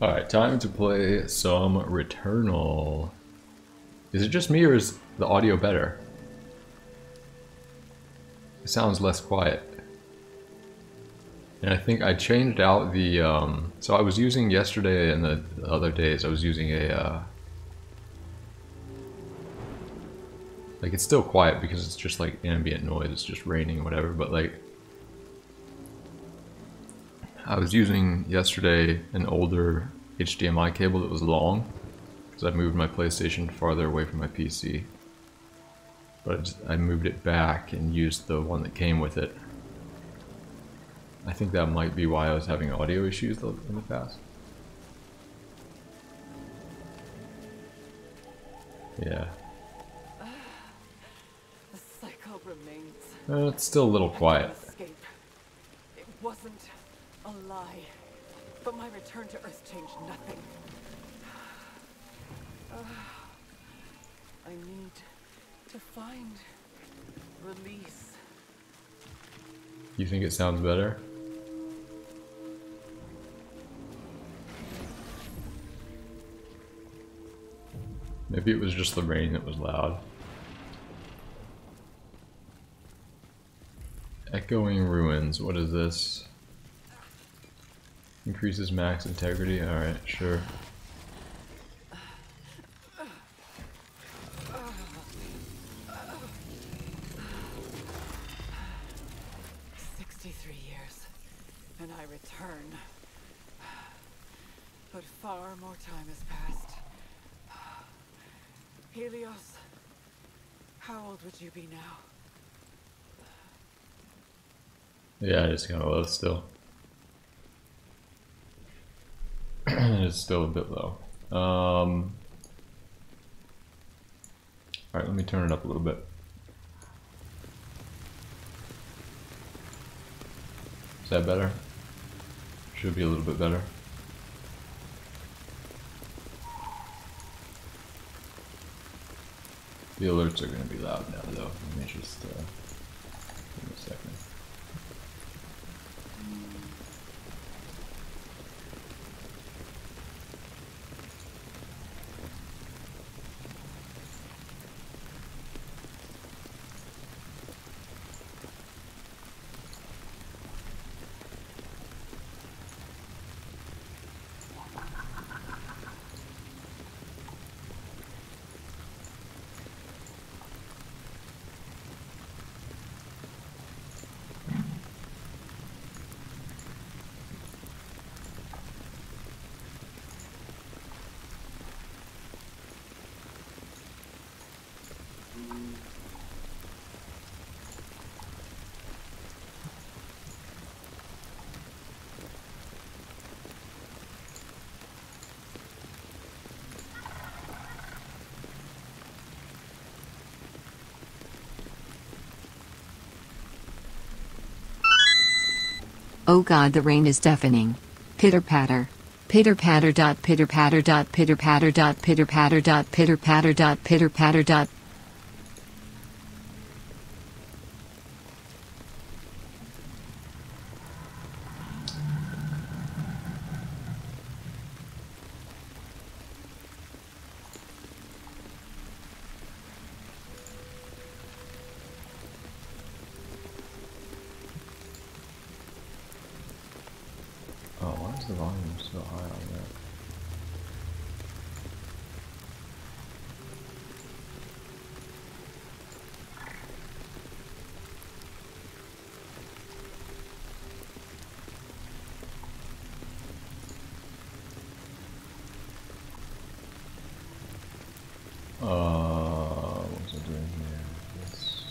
Alright, time to play some Returnal. Is it just me or is the audio better? It sounds less quiet. And I think I changed out the, so I was using yesterday and the other days, I was using a, like it's still quiet because it's just like ambient noise, it's just raining or whatever, but like, I was using yesterday an older HDMI cable that was long, because I moved my PlayStation farther away from my PC. But I moved it back and used the one that came with it. I think that might be why I was having audio issues in the past. Yeah. The cycle remains. It's still a little quiet. Escape. It wasn't a lie, but my return to Earth changed nothing. I need to find release. You think it sounds better? Maybe it was just the rain that was loud. Echoing Ruins, what is this? Increases max integrity, alright, sure. And I return. But far more time has passed. Helios, how old would you be now? Yeah, it's kind of low still. It's still a bit low. Alright, let me turn it up a little bit. Is that better? Should be a little bit better. The alerts are going to be loud now though. Let me just give me a second. Oh God, the rain is deafening. Pitter patter. Pitter patter dot pitter patter dot pitter patter dot pitter patter dot pitter patter dot pitter patter dot. Oh, why is the volume so high on that? What was I doing here? Yes.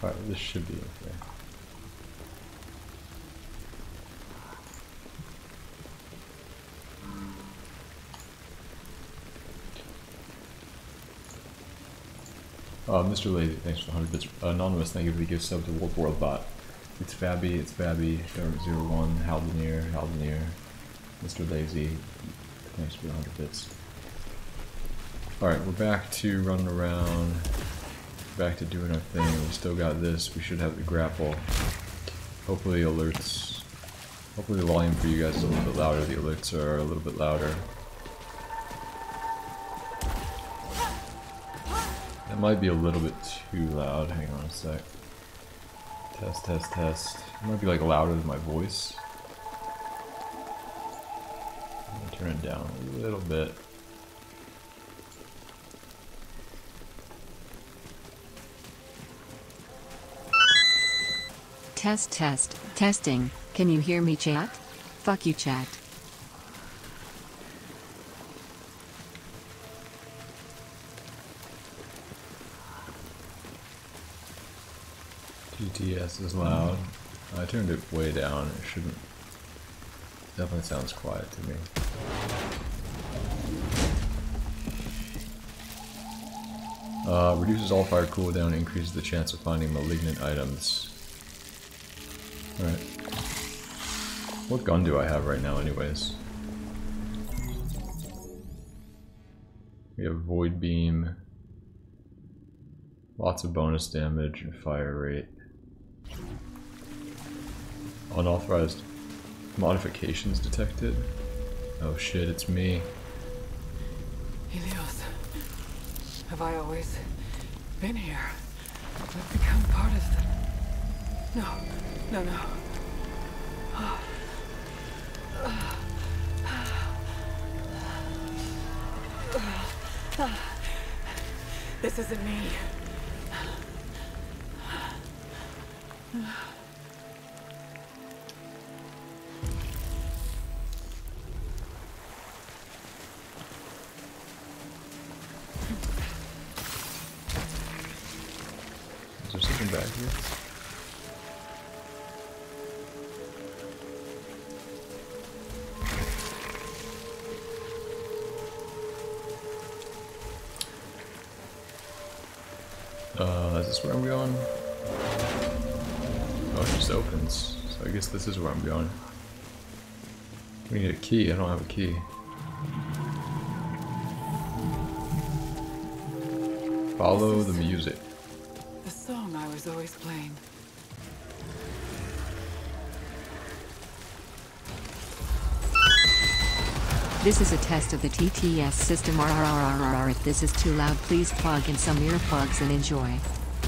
Alright, this should be okay. Mr. Lazy, thanks for the 100 bits. Anonymous, thank you for the gift sub to Wolf World Bot. It's Fabby, Shark01, Haldenier, Mr. Lazy, thanks for the 100 bits. Alright, we're back to running around, back to doing our thing. We still got this, we should have the grapple. Hopefully alerts, hopefully the volume for you guys is a little bit louder, the alerts are a little bit louder. It might be a little bit too loud, hang on a sec. Test. It might be like louder than my voice. I'm gonna turn it down a little bit. Testing. Can you hear me, chat? Fuck you, chat. GTS is loud. I turned it way down. It shouldn't. Definitely sounds quiet to me. Reduces all fire cooldown, increases the chance of finding malignant items. Alright. What gun do I have right now anyways? We have Void Beam. Lots of bonus damage and fire rate. Unauthorized modifications detected. Oh shit, it's me. Helios, have I always been here? I've become part of the... No. This isn't me. Is there something back here? Is this where I'm going? Oh, it just opens. So I guess this is where I'm going. We need a key. I don't have a key. Follow the music. The song I was always playing. This is a test of the TTS system. If this is too loud, please plug in some earplugs and enjoy.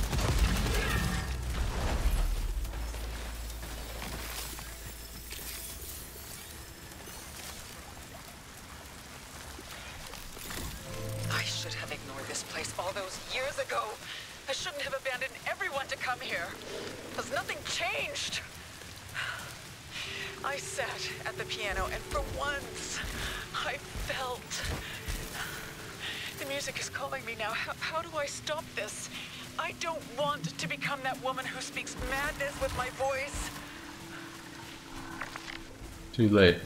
I should have ignored this place all those years ago. I shouldn't have abandoned everyone to come here. Because nothing changed. I sat at the piano and for once, I felt. The music is calling me now. How do I stop this? I don't want to become that woman who speaks madness with my voice. Too late.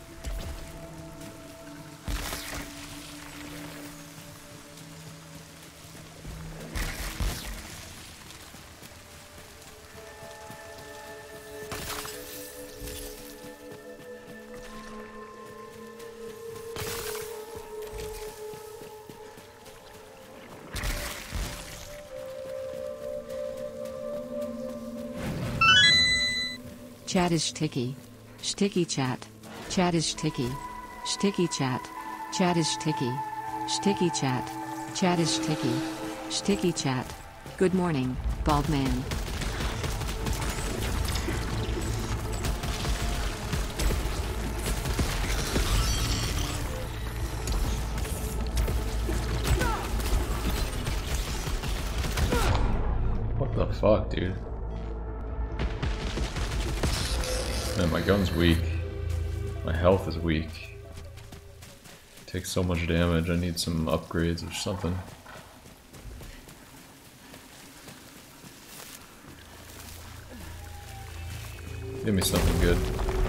Chat is shticky. Shticky chat. Chat is shticky. Shticky chat. Chat is shticky. Shticky chat. Chat is shticky. Shticky chat. Good morning, bald man. What the fuck, dude? Man, my gun's weak. My health is weak. Takes so much damage, I need some upgrades or something. Give me something good.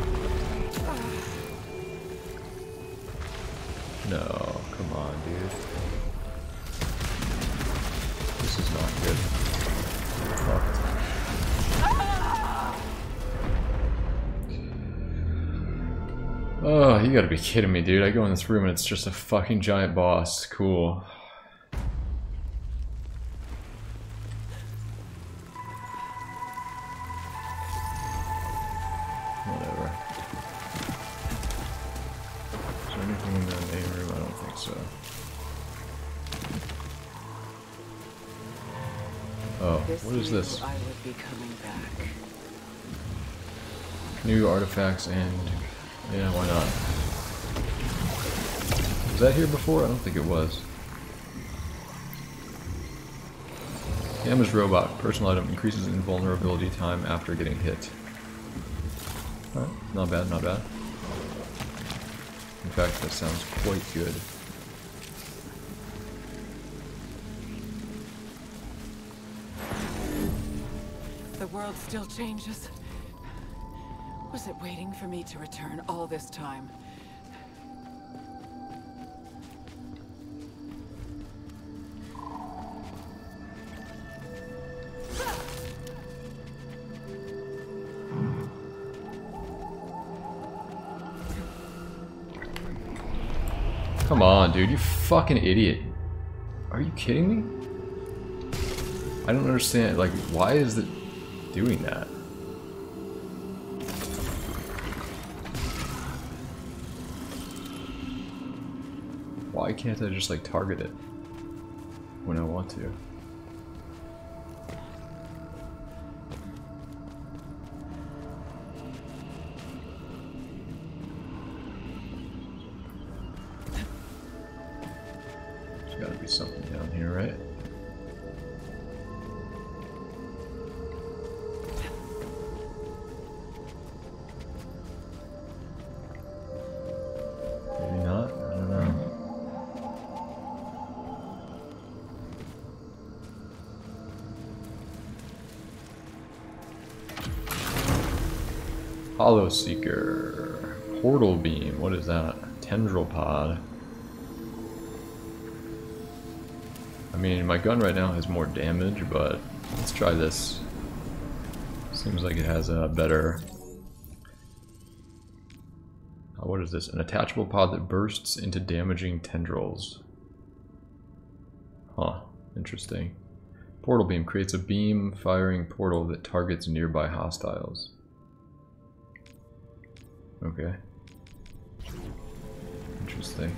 No, come on, dude. This is not good. Fucked. Oh, you gotta be kidding me, dude. I go in this room and it's just a fucking giant boss. Cool. Whatever. Is there anything in the main room? I don't think so. Oh, what is this? I would be coming back. New artifacts and... yeah, why not? Was that here before? I don't think it was. Damaged robot. Personal item increases invulnerability time after getting hit. Alright, not bad, not bad. In fact, that sounds quite good. The world still changes. Was it waiting for me to return all this time? Come on, dude, you fucking idiot. Are you kidding me? I don't understand, like, why is it doing that? Why can't I just, like, target it when I want to? There's gotta be something down here, right? Maybe not? I don't know. Hollow Seeker. Portal Beam. What is that? Tendril Pod. I mean, my gun right now has more damage, but let's try this. Seems like it has a better... what is this? An attachable pod that bursts into damaging tendrils. Huh. Interesting. Portal Beam creates a beam firing portal that targets nearby hostiles. Okay. Interesting.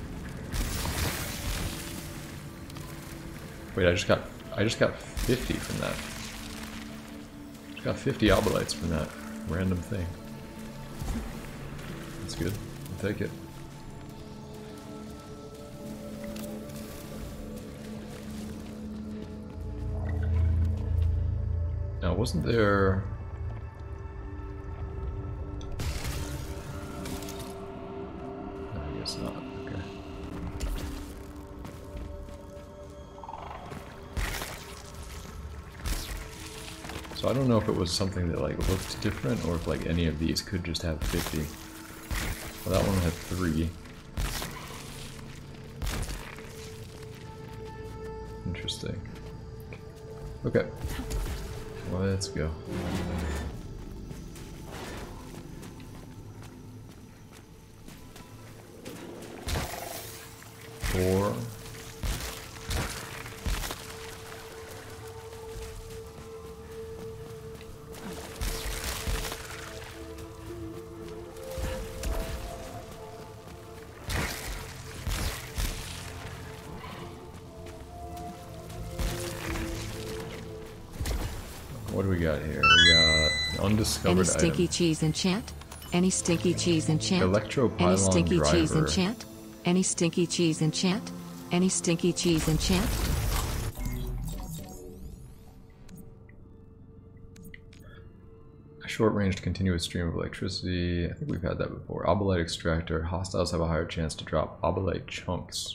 Wait, I just got 50 from that. Just got 50 obolites from that random thing. That's good. I'll take it. Now, wasn't there... I guess not. Okay. So I don't know if it was something that like looked different or if like any of these could just have 50. Well, that one had 3. Interesting. Okay. Let's go. Four. What do we got here? We got undiscovered Any stinky item. cheese enchant? Any stinky cheese enchant? Electropylon Any stinky cheese driver. enchant? Any stinky cheese enchant? Any stinky cheese enchant? A short-ranged continuous stream of electricity. I think we've had that before. Obolite extractor. Hostiles have a higher chance to drop obolite chunks.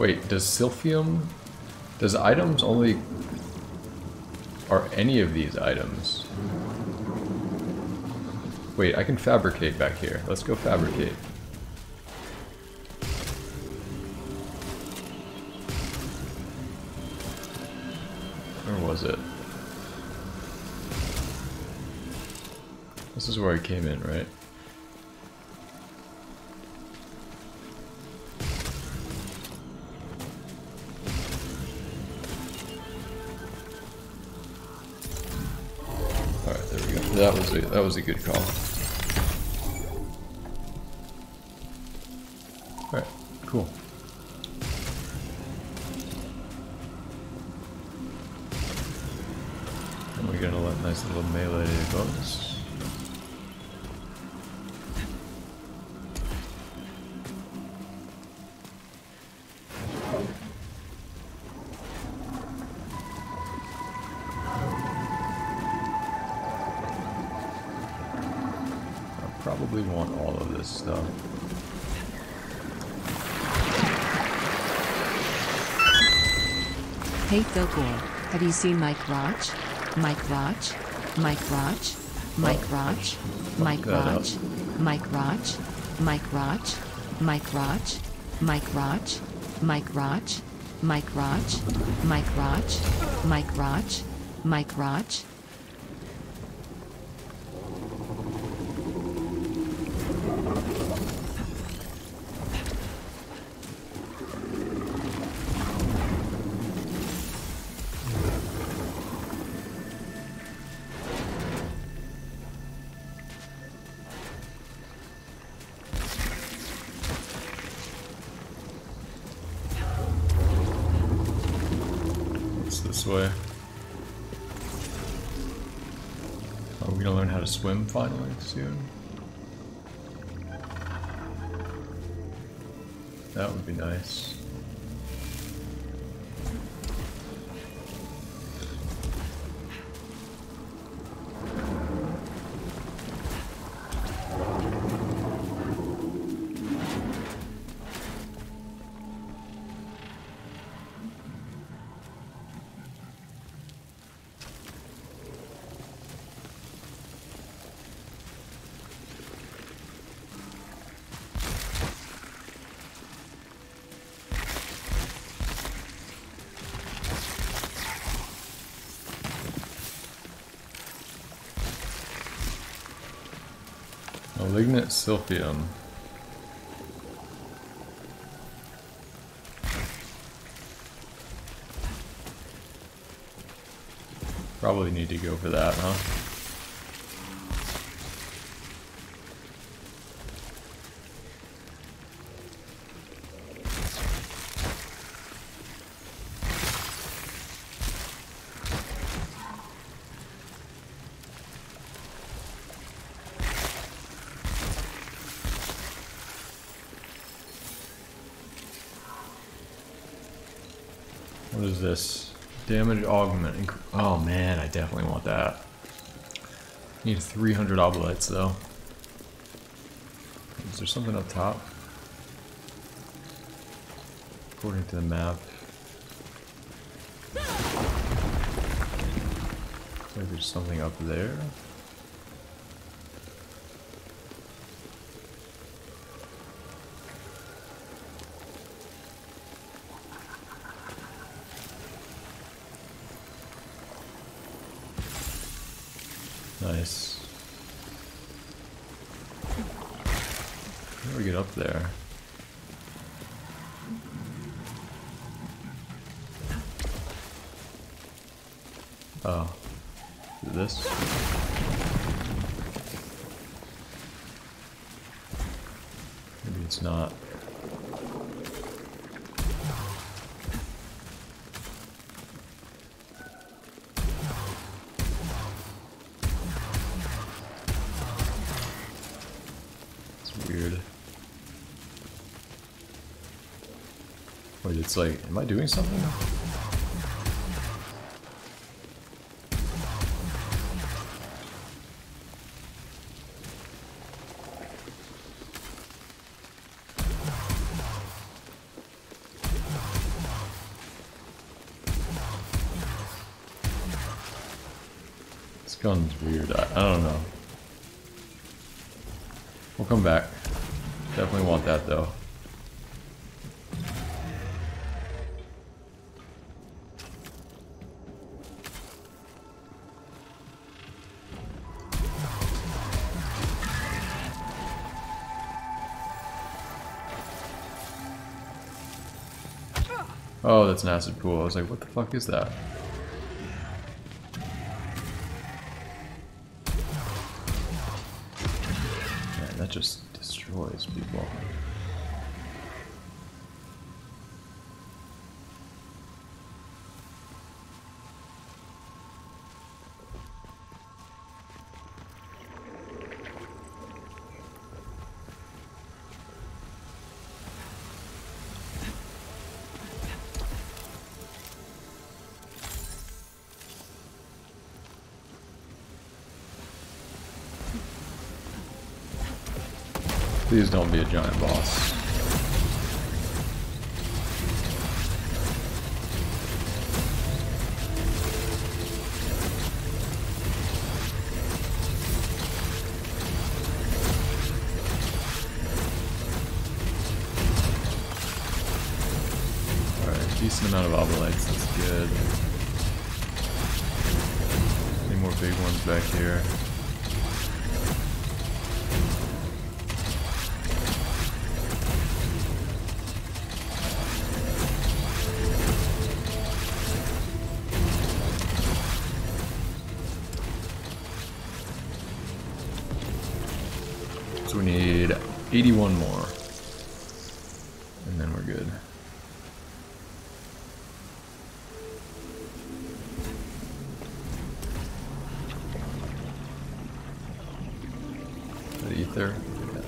Wait, does Silphium... Does items only... Are any of these items? Wait, I can fabricate back here. Let's go fabricate. Where was it? This is where I came in, right? Alright, there we go. That was a good call. Alright, cool. And we're gonna let nice little melee bonus. Probably want all of this stuff. Hey Thokor, have you seen Mike Roach? Mike Roach? Mike Roach? Mike Roach? Mike Roach? Mike Roach? Mike Roach? Mike Roach? Mike Roach? Mike Roach? Mike Roach? Mike Roach? Mike Roach? Mike Roach? This way. Are we gonna learn how to swim finally soon? That would be nice. Malignant Silphium. Probably need to go for that, huh? What is this? Damage augment. Oh man, I definitely want that. Need 300 obolites though. Is there something up top? According to the map. Looks like there's something up there. Nice. How do we get up there? Oh. Is this? Maybe it's not. Weird. Wait, it's like, am I doing something? gun's weird. I don't know. We'll come back. Definitely want that though. Oh, that's an acid pool. I was like, what the fuck is that? Man, that just destroys people. Please don't be a giant boss. Alright, decent amount of obolites, that's good. Any more big ones back here? So we need 81 more, and then we're good. The ether, yeah.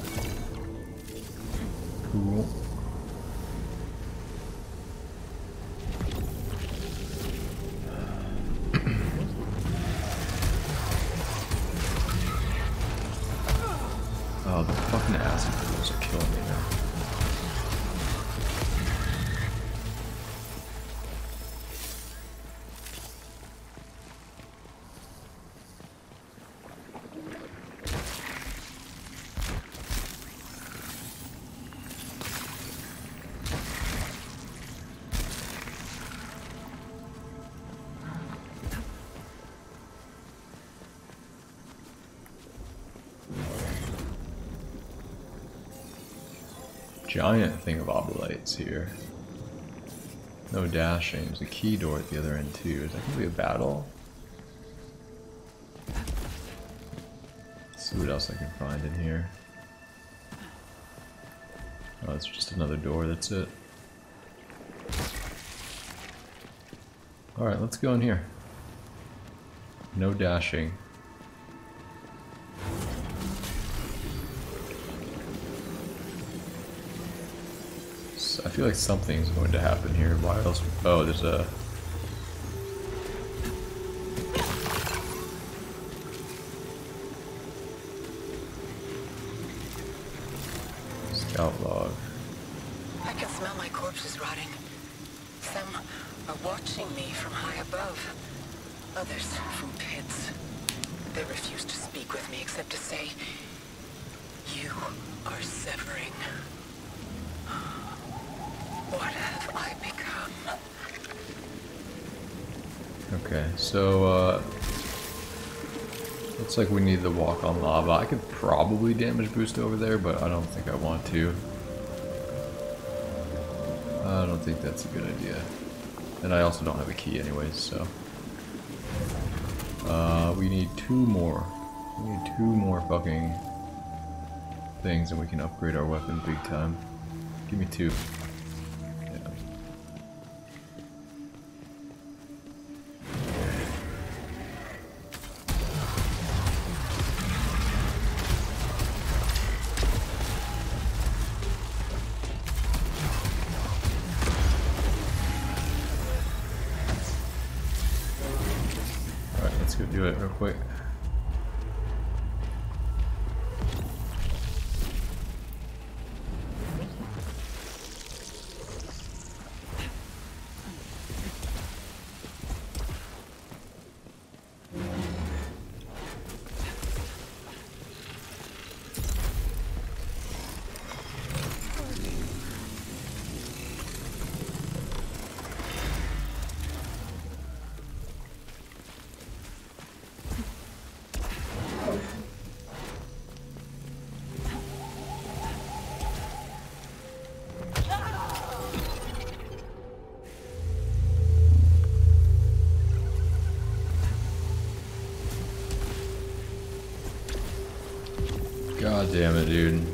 Cool. Oh, the fucking acid pools are killing me now. Giant thing of obolites here. No dashing. There's a key door at the other end too. Is that gonna be a battle? Let's see what else I can find in here. Oh, it's just another door, that's it. Alright, let's go in here. No dashing. I feel like something's going to happen here. Why else? Oh, there's a... scout log. I can smell my corpses rotting. Some are watching me from high above. Others from pits. They refuse to speak with me except to say, "You are severing." What have I become? Okay, so looks like we need to walk on lava. I could probably damage boost over there, but I don't think I want to. I don't think that's a good idea. And I also don't have a key anyways, so. We need two more. We need two more fucking things and we can upgrade our weapon big time. Give me two. Let's go do it real quick. damn it, dude.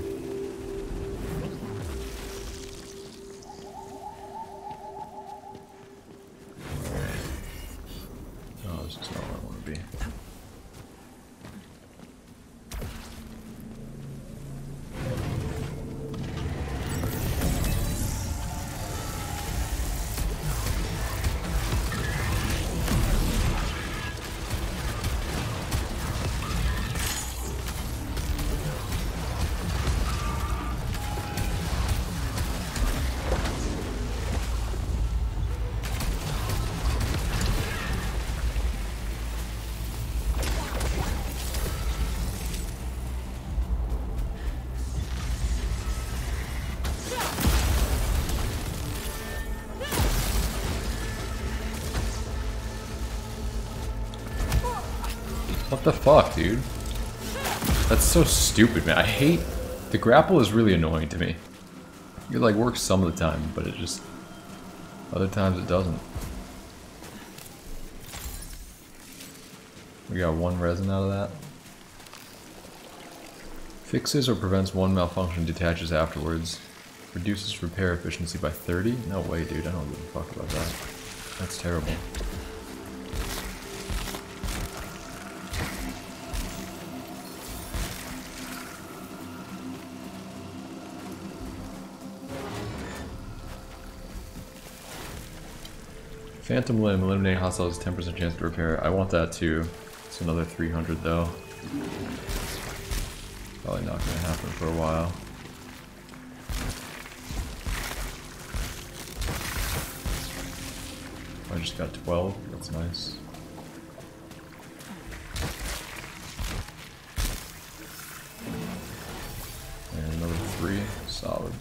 Oh, this is not where I want to be. What the fuck, dude? That's so stupid, man. I hate... The grapple is really annoying to me. It like works some of the time, but it just... Other times it doesn't. We got 1 resin out of that. Fixes or prevents one malfunction, detaches afterwards. Reduces repair efficiency by 30? No way, dude. I don't give a fuck about that. That's terrible. Phantom Limb, eliminating hostiles, 10% chance to repair. I want that too. It's another 300 though. Probably not gonna happen for a while. I just got 12, that's nice. And another 3, solid.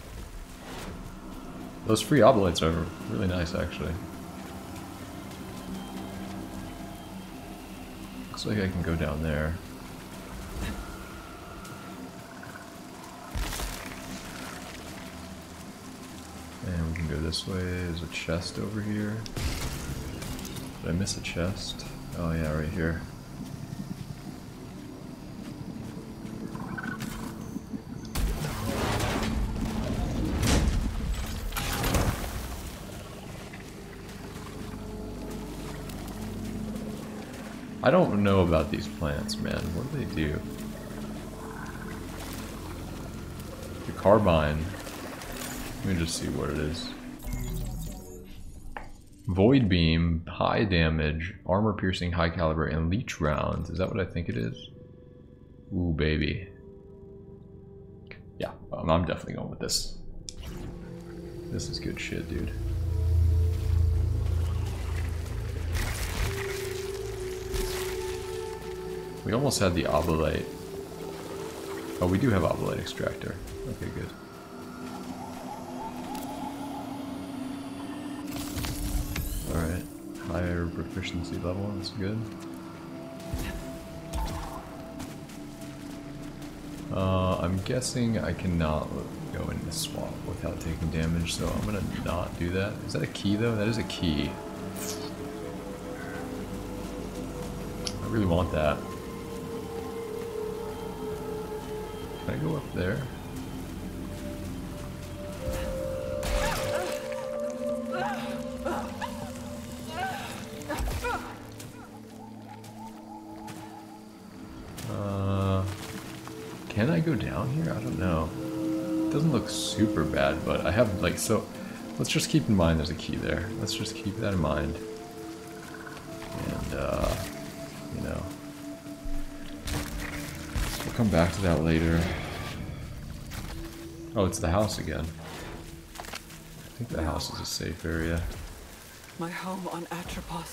Those free oblates are really nice actually. Looks like I can go down there. And we can go this way. There's a chest over here. Did I miss a chest? Oh yeah, right here. I don't know about these plants, man. What do they do? The carbine. Let me just see what it is. Void beam, high damage, armor piercing, high caliber, and leech rounds. Is that what I think it is? Ooh, baby. Yeah, I'm definitely going with this. This is good shit, dude. We almost had the obolite. Oh, we do have obolite extractor. Okay, good. Alright. Higher proficiency level, that's good. I'm guessing I cannot go into swap without taking damage, so I'm gonna not do that. Is that a key though? That is a key. I really want that. Can I go up there? Can I go down here? I don't know. It doesn't look super bad, but I have like, so let's just keep in mind there's a key there. Let's just keep that in mind. And you know, we'll come back to that later. Oh, it's the house again. I think the house is a safe area. My home on Atropos.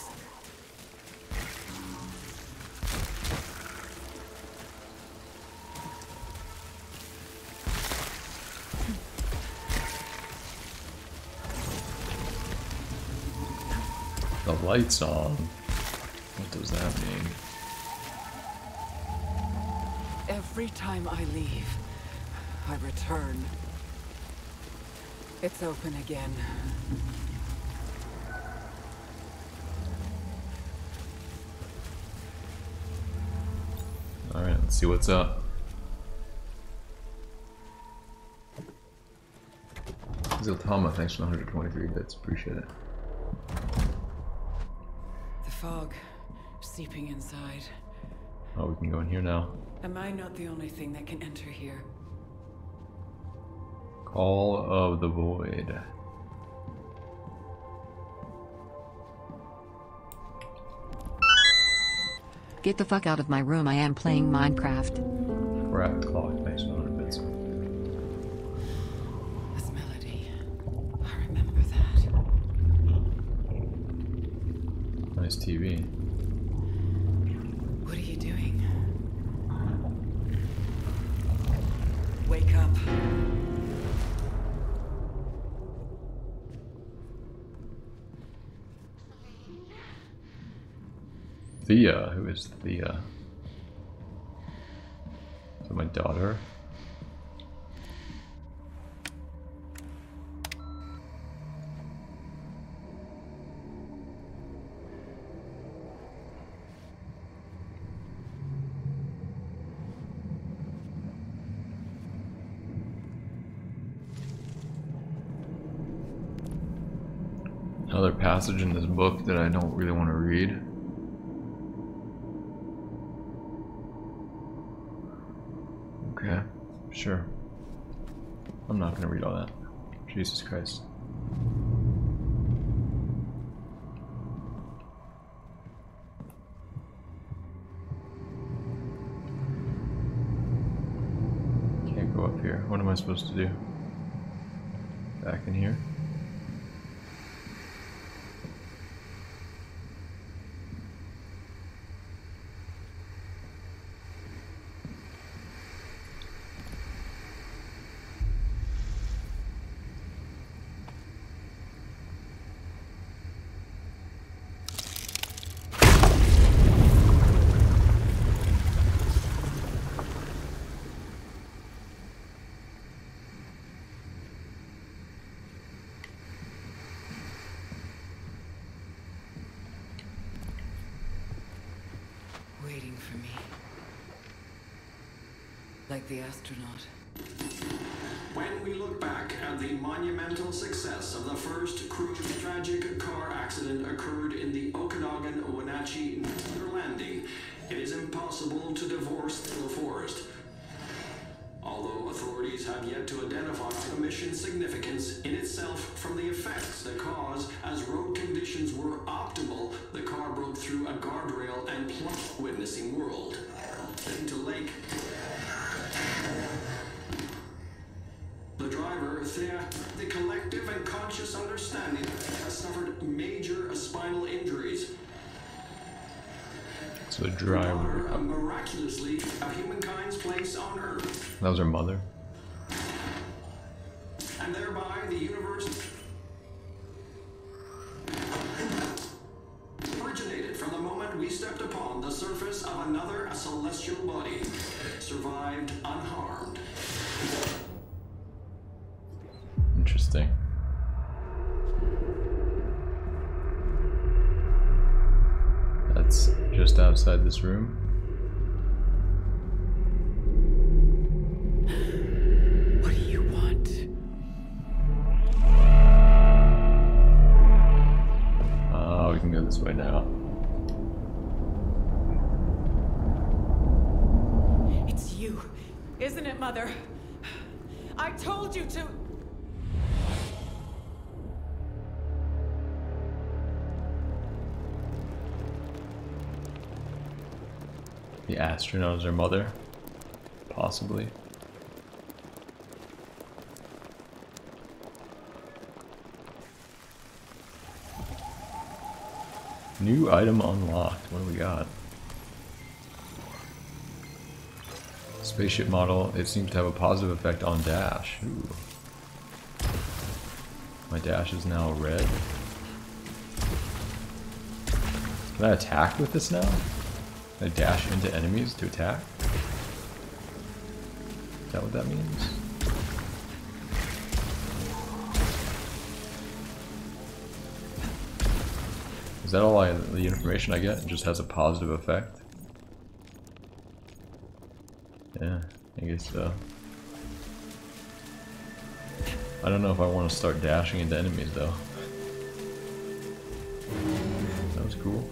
The light's on. What does that mean? Every time I leave, I return. It's open again. Alright, let's see what's up. Ziltama, thanks for 123 bits. Appreciate it. The fog, seeping inside. Oh, we can go in here now. Am I not the only thing that can enter here? Call of the Void. Get the fuck out of my room, I am playing Minecraft. Rat clock, thanks for 100 bits. This melody. I remember that. Nice TV. What are you doing? Wake up. Thea, who is Thea? Is that my daughter? Another passage in this book that I don't really want to read. Okay, sure. I'm not gonna read all that. Jesus Christ. Can't go up here. What am I supposed to do? Back in here? Waiting for me. Like the astronaut. When we look back at the monumental success of the first cruise, tragic car accident occurred in the Okanagan Wenatchee nuclear landing. It is impossible to divorce the forest. Although authorities have yet to identify the mission's significance in itself from the effects that caused, as road conditions were optimal, the car broke through a guardrail and plunged witnessing world into lake. The driver, Thea, the collective and conscious understanding, has suffered major spinal injuries. So the driver. Miraculously, of humankind's place on Earth. That was her mother. And thereby the universe originated from the moment we stepped upon the surface of another celestial body, survived unharmed. Interesting. That's just outside this room. What do you want? Oh, we can go this way now. It's you, isn't it, Mother? I told you to... The astronaut is her mother? Possibly. New item unlocked. What do we got? Spaceship model. It seems to have a positive effect on dash. Ooh. My dash is now red. Can I attack with this now? Can I dash into enemies to attack? Is that what that means? Is that all the information I get? It just has a positive effect? Yeah, I guess so. I don't know if I want to start dashing into enemies though. That was cool.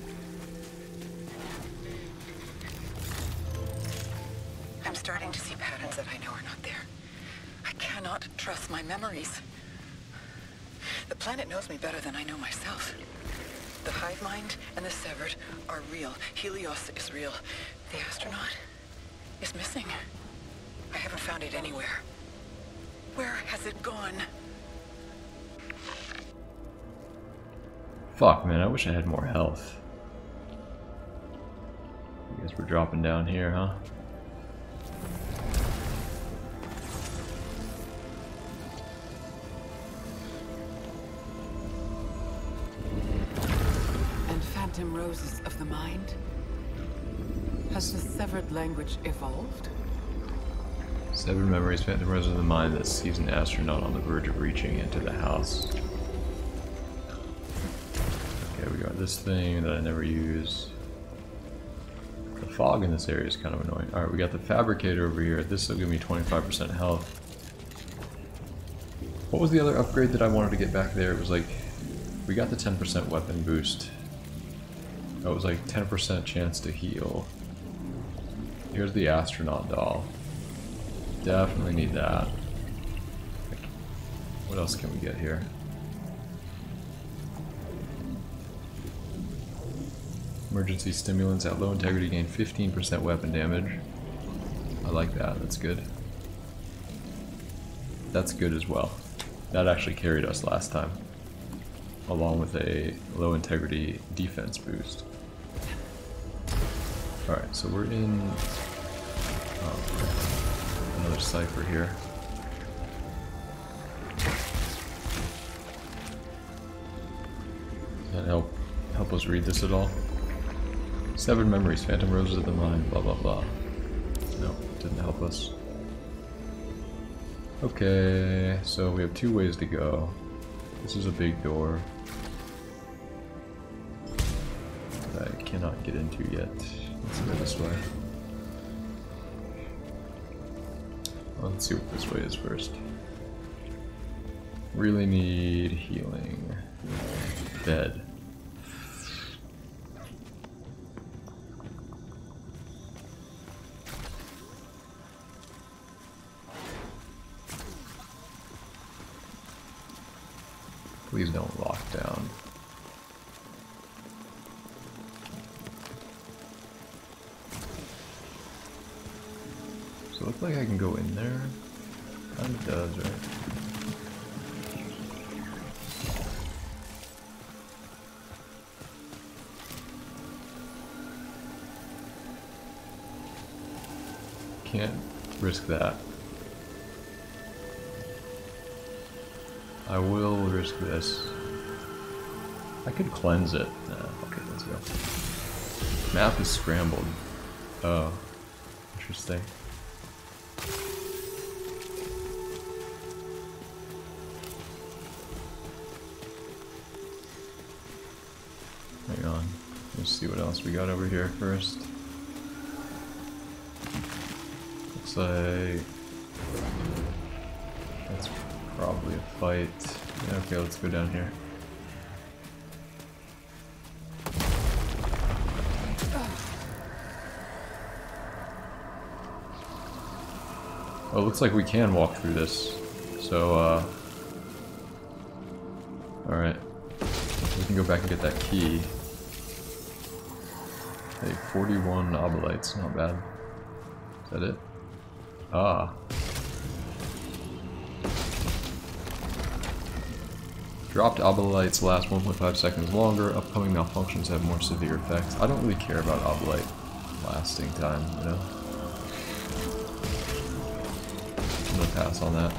I'm starting to see patterns that I know are not there. I cannot trust my memories. The planet knows me better than I know myself. The hive mind and the severed are real. Helios is real. The astronaut is missing. I haven't found it anywhere. Where has it gone? Fuck, man, I wish I had more health. I guess we're dropping down here, huh? And phantom roses of the mind? Has the severed language evolved? Severed memories, phantom roses of the mind that sees an astronaut on the verge of reaching into the house. Okay, we got this thing that I never use. The fog in this area is kind of annoying. Alright, we got the fabricator over here. This will give me 25% health. What was the other upgrade that I wanted to get back there? It was like, we got the 10% weapon boost. That was like 10% chance to heal. Here's the astronaut doll. Definitely need that. What else can we get here? Emergency stimulants at low integrity gain 15% weapon damage. I like that, that's good. That's good as well. That actually carried us last time. Along with a low integrity defense boost. Alright, so we're in another cipher here. Does that help us read this at all? Severed memories, phantom roses of the mind, blah blah blah. No, didn't help us. Okay, so we have two ways to go. This is a big door that I cannot get into yet. Let's go this way. Well, let's see what this way is first. Really need healing. Bed. Please don't lock down. So it looks like I can go in there. Kind of does, right? Can't risk that. I will risk this. I could cleanse it. Okay, let's go. Map is scrambled. Oh, interesting. Hang on. Let's see what else we got over here first. Looks like that's probably a fight. Yeah, okay, let's go down here. Oh, it looks like we can walk through this. So, alright. We can go back and get that key. Hey, 41 obolites, not bad. Is that it? Ah. Dropped obolites last 1.5 seconds longer. Upcoming malfunctions have more severe effects. I don't really care about obolite lasting time, you know? I'm gonna pass on that.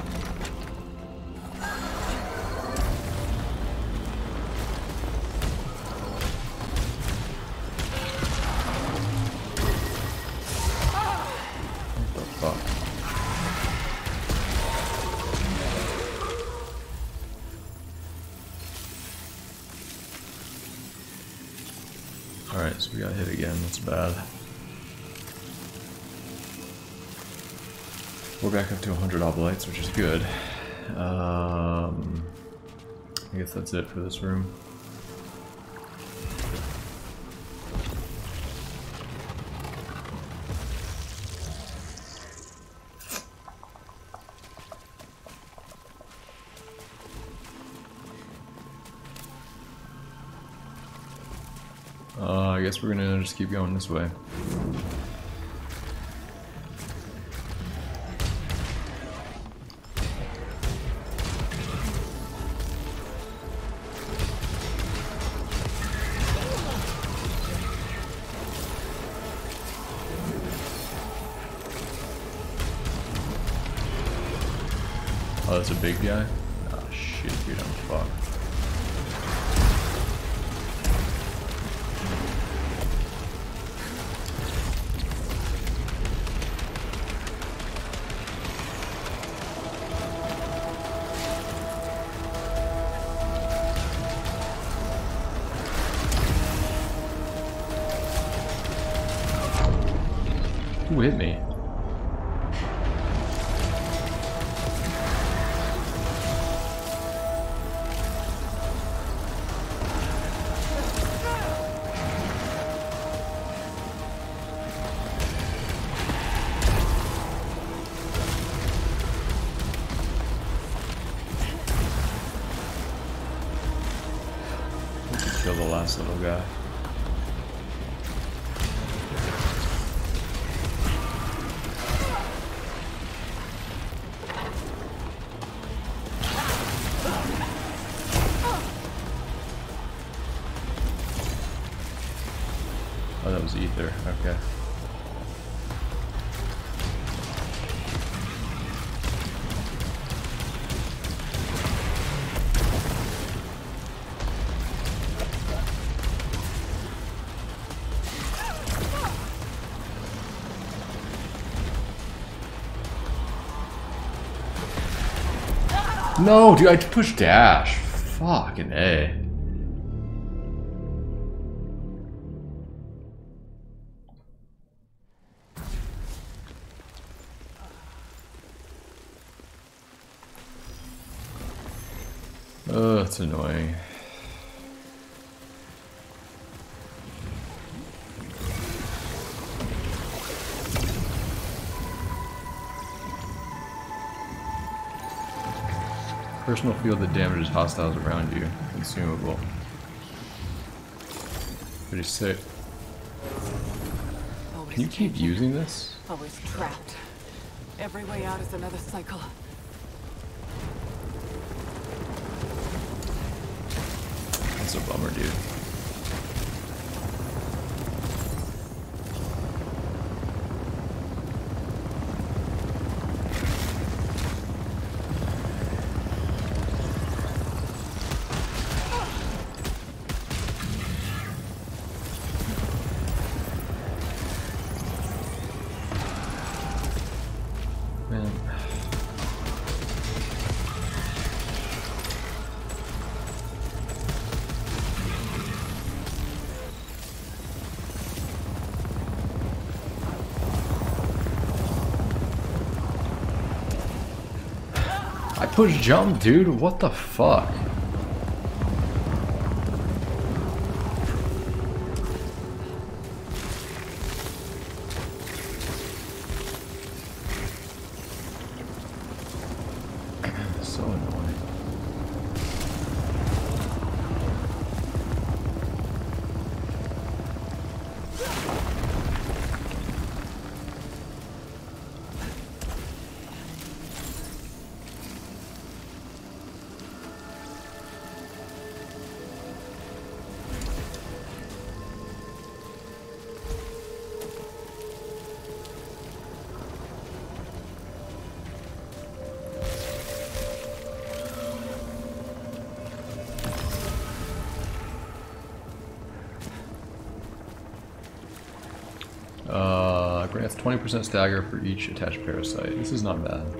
What the fuck? Alright, so we got hit again, that's bad. We're back up to 100 obolites, which is good. I guess that's it for this room. I guess we're gonna just keep going this way. Oh, that's a big guy? Oh shit, dude, I'm fucked. Who hit me? Kill the last little guy. Oh, that was ether. Okay. No, dude, I pushed dash. Fucking A. Ugh, it's annoying. Personal field that damages hostiles around you. Consumable. Pretty sick. Can you keep using this? Always trapped. Every way out is another cycle. That's a bummer, dude. Man. I pushed jump, dude. What the fuck? So annoying. Grants 20% stagger for each attached parasite. This is not bad.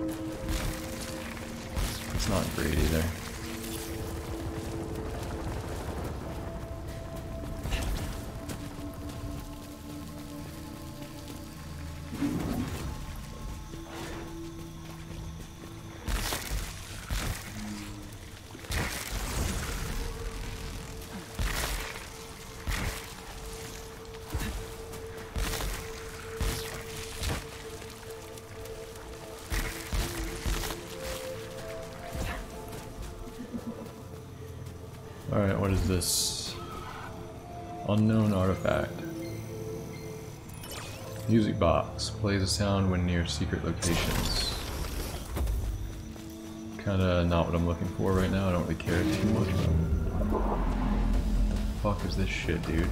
It's not great either. Alright, what is this? Unknown artifact. Music box. Plays a sound when near secret locations. Kinda not what I'm looking for right now. I don't really care too much about it. What the fuck is this shit, dude?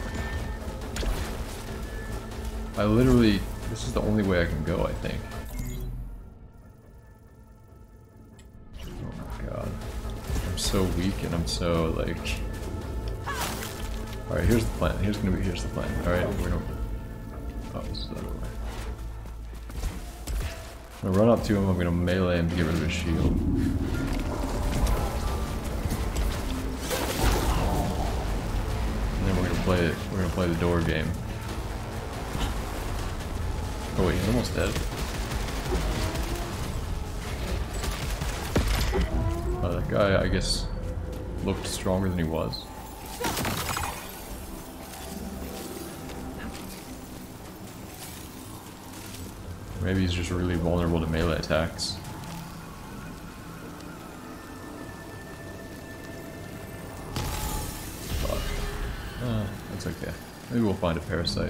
I literally... This is the only way I can go, I think. Oh my god. I'm so weak and I'm so, like... Alright, here's the plan. Here's the plan. Alright, we're gonna... Oh, this is the other way. I'm gonna run up to him, I'm gonna melee him to get rid of his shield. And then we're gonna play the door game. Oh wait, he's almost dead. That guy, I guess, looked stronger than he was. Maybe he's just really vulnerable to melee attacks. But, that's okay. Maybe we'll find a parasite.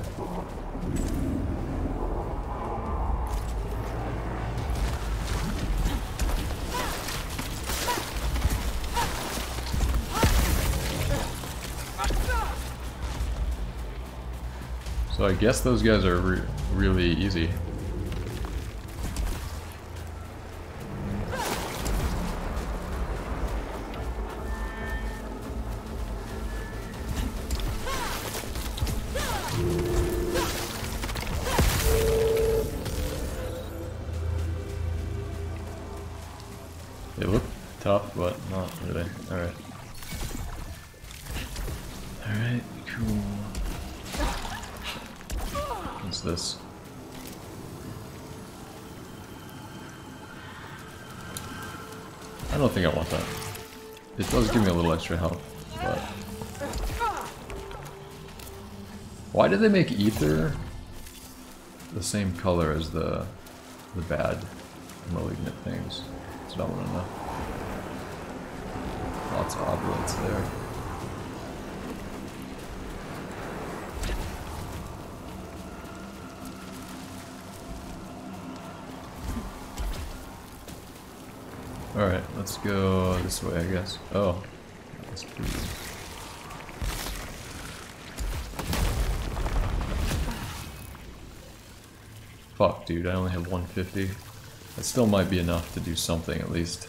So I guess those guys are really easy. They look tough, but not really. Alright. Alright, cool. What's this? I don't think I want that. It does give me a little extra health, but... Why did they make Ether the same color as the bad malignant things? That's what I want to know. Lots of oblates there. Alright, let's go this way, I guess. Oh. That's pretty good. Fuck, dude, I only have 150. That still might be enough to do something, at least.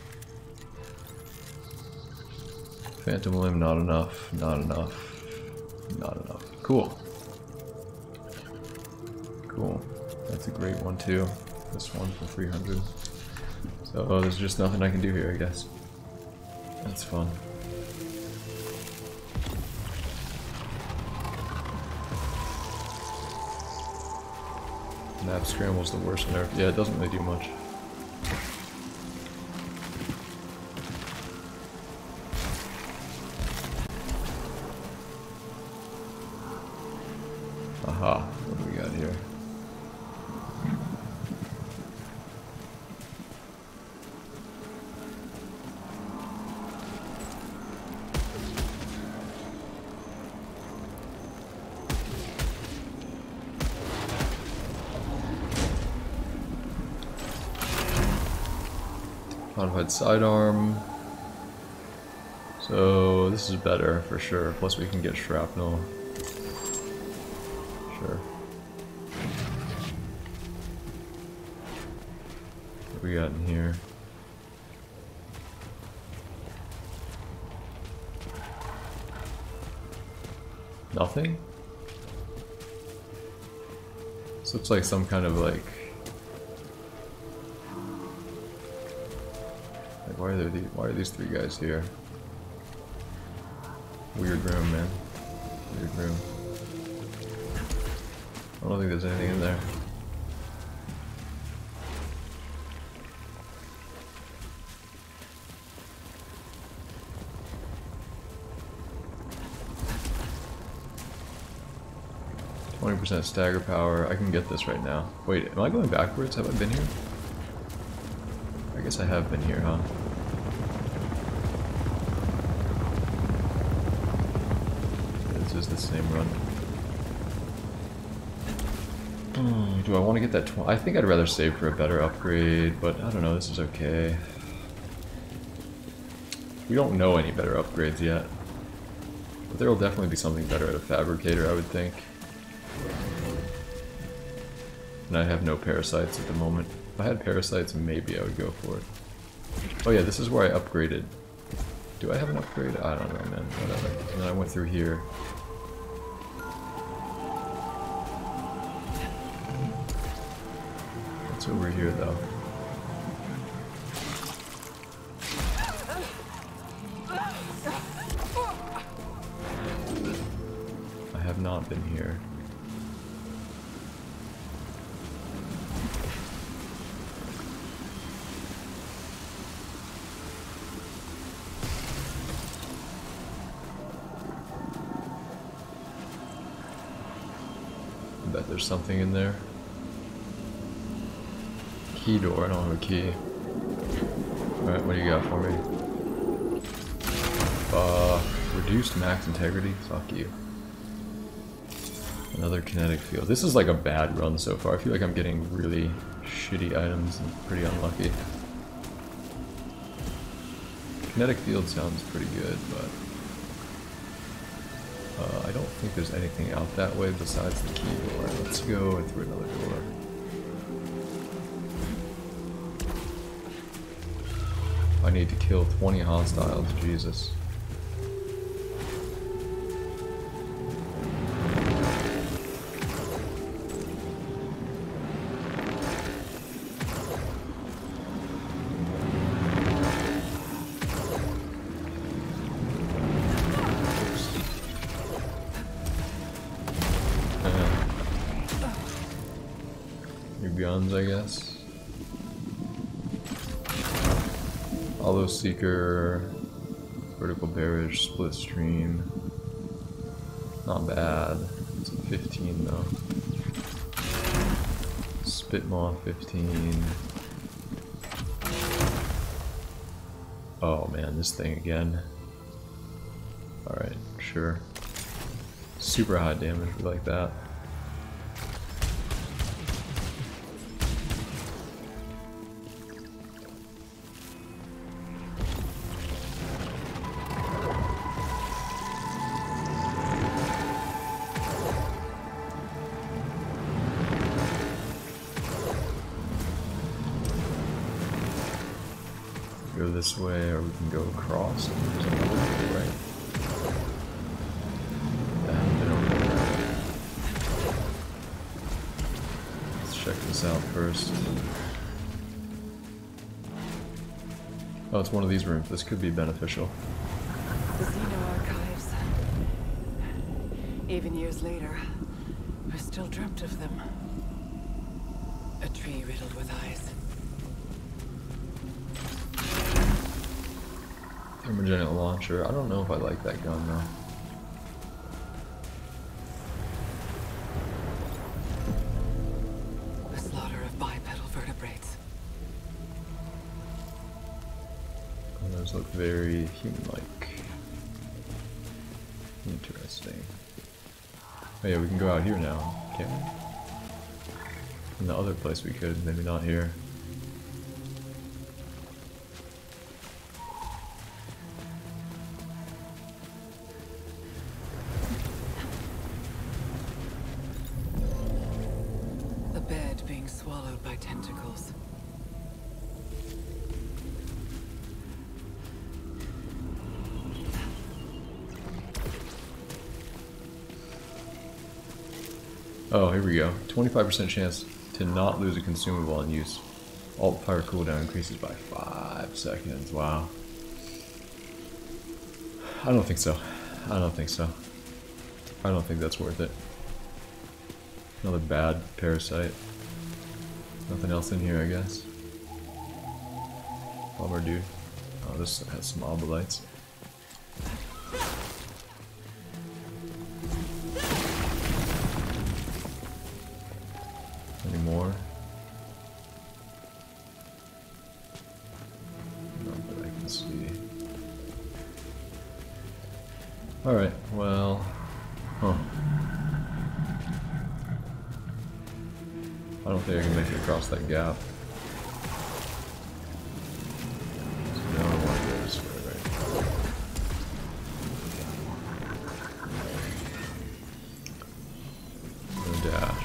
Phantom Limb, not enough, not enough, not enough. Cool. Cool. That's a great one, too. This one for 300. So, there's just nothing I can do here, I guess. That's fun. Map Scramble's the worst nerf. Yeah, it doesn't really do much. Aha, what do we got here? Modified sidearm. So this is better for sure. Plus we can get shrapnel. Sure. What we got in here? Nothing? This looks like some kind of like... Why are these three guys here? Weird room, man. Weird room. I don't think there's anything in there. %, stagger power. I can get this right now. Wait, am I going backwards? Have I been here? I guess I have been here, huh? is the same run. Do I want to get that 20? I think I'd rather save for a better upgrade, but I don't know, this is okay. We don't know any better upgrades yet. But there will definitely be something better at a fabricator, I would think. And I have no parasites at the moment. If I had parasites, maybe I would go for it. Oh yeah, this is where I upgraded. Do I have an upgrade? I don't know, man. Whatever. And then I went through here. What's over here, though? I have not been here. I bet there's something in there. Key door, I don't have a key. Alright, what do you got for me? Reduced max integrity? Fuck you. Another kinetic field. This is like a bad run so far. I feel like I'm getting really shitty items and pretty unlucky. Kinetic field sounds pretty good, but I don't think there's anything out that way besides the key door. Let's go through another door. I need to kill 20 hostiles, Jesus. New guns, I guess. Hollow Seeker, Vertical Barrage, Split Stream. Not bad. It's a 15 though. Spitmaw 15. Oh man, this thing again. Alright, sure. Super high damage, we like that. Go this way, or we can go across. There's another way, right? Yeah, I haven't been over there. Let's check this out first. Oh, it's one of these rooms. This could be beneficial. The Xeno archives. Even years later, I still dreamt of them. A tree riddled with eyes. Thermogenic launcher. I don't know if I like that gun though. A slaughter of bipedal vertebrates. And those look very human-like. Interesting. Oh yeah, we can go out here now, can't we? In the other place we could, maybe not here. Swallowed by tentacles. Oh, here we go. 25% chance to not lose a consumable on use. Alt fire cooldown increases by 5 seconds. Wow. I don't think so. I don't think so. I don't think that's worth it. Another bad parasite. Nothing else in here, I guess. Bummer, dude. Oh, this has some obolites. Any more? Not that I can see. Alright, well... Oh, I don't think I can make it across that gap. So now I want to go this way, right? No dash.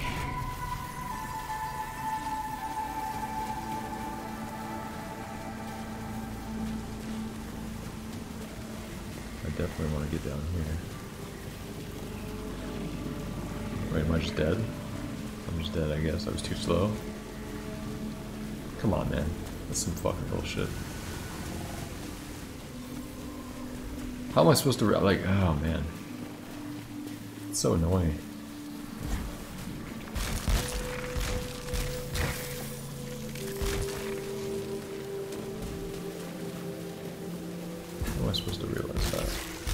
I definitely want to get down here. Wait, am I just dead? I'm just dead, I guess. I was too slow. Come on, man. That's some fucking bullshit. How am I supposed to... like, oh, man. It's so annoying. How am I supposed to realize that?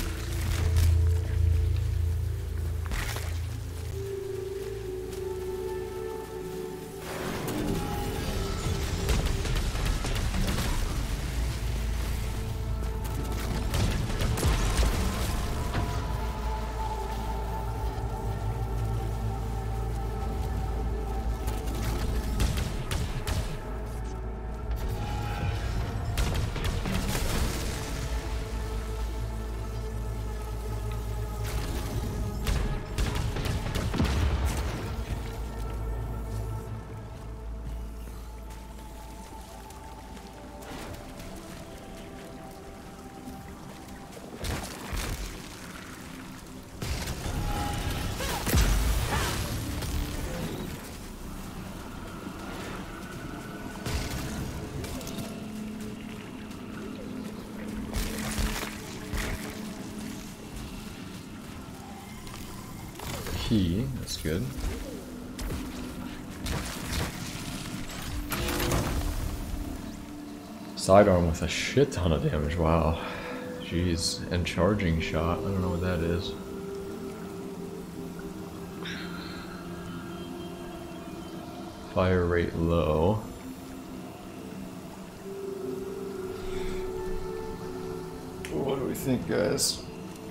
Key, that's good. Sidearm with a shit ton of damage, wow. Jeez, and charging shot, I don't know what that is. Fire rate low. What do we think, guys?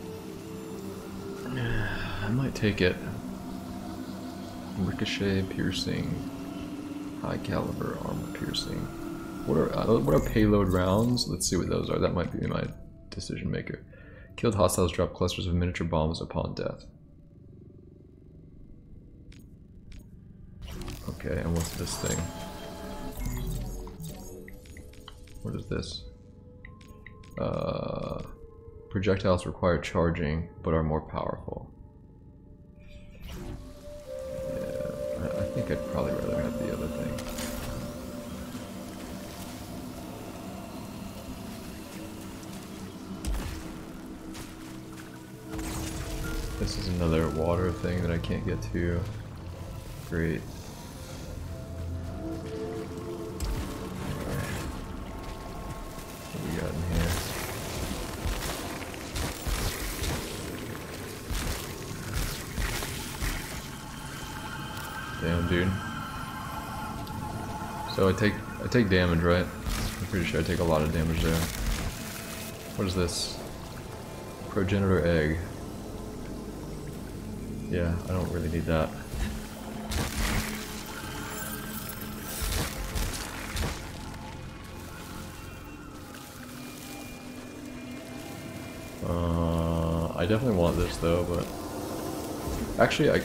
I might take it. Ricochet, piercing, high caliber, armor piercing. What are payload rounds? Let's see what those are. That might be my decision maker. Killed hostiles, drop clusters of miniature bombs upon death. Okay, and what's this thing? What is this? Projectiles require charging, but are more powerful. I think I'd probably rather have the other thing. This is another water thing that I can't get to. Great. What do we got in here? Damn, dude. So I take damage, right? I'm pretty sure I take a lot of damage there. What is this? Progenitor egg. Yeah, I don't really need that. I definitely want this though, but actually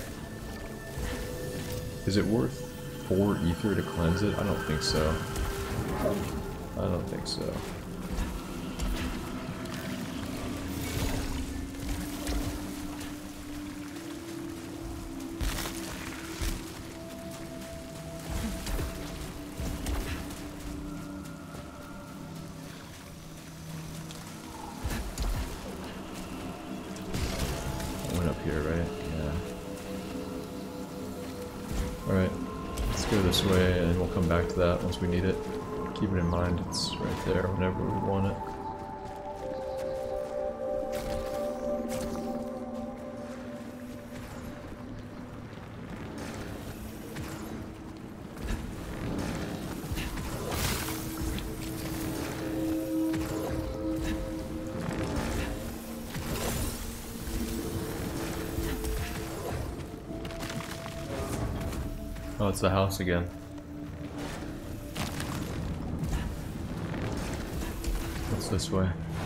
is it worth 4 ether to cleanse it? I don't think so. I don't think so. I went up here, right? Yeah. Alright, let's go this way and we'll come back to that once we need it. Keep it in mind, it's right there whenever we want it. Oh, it's the house again. What's this way?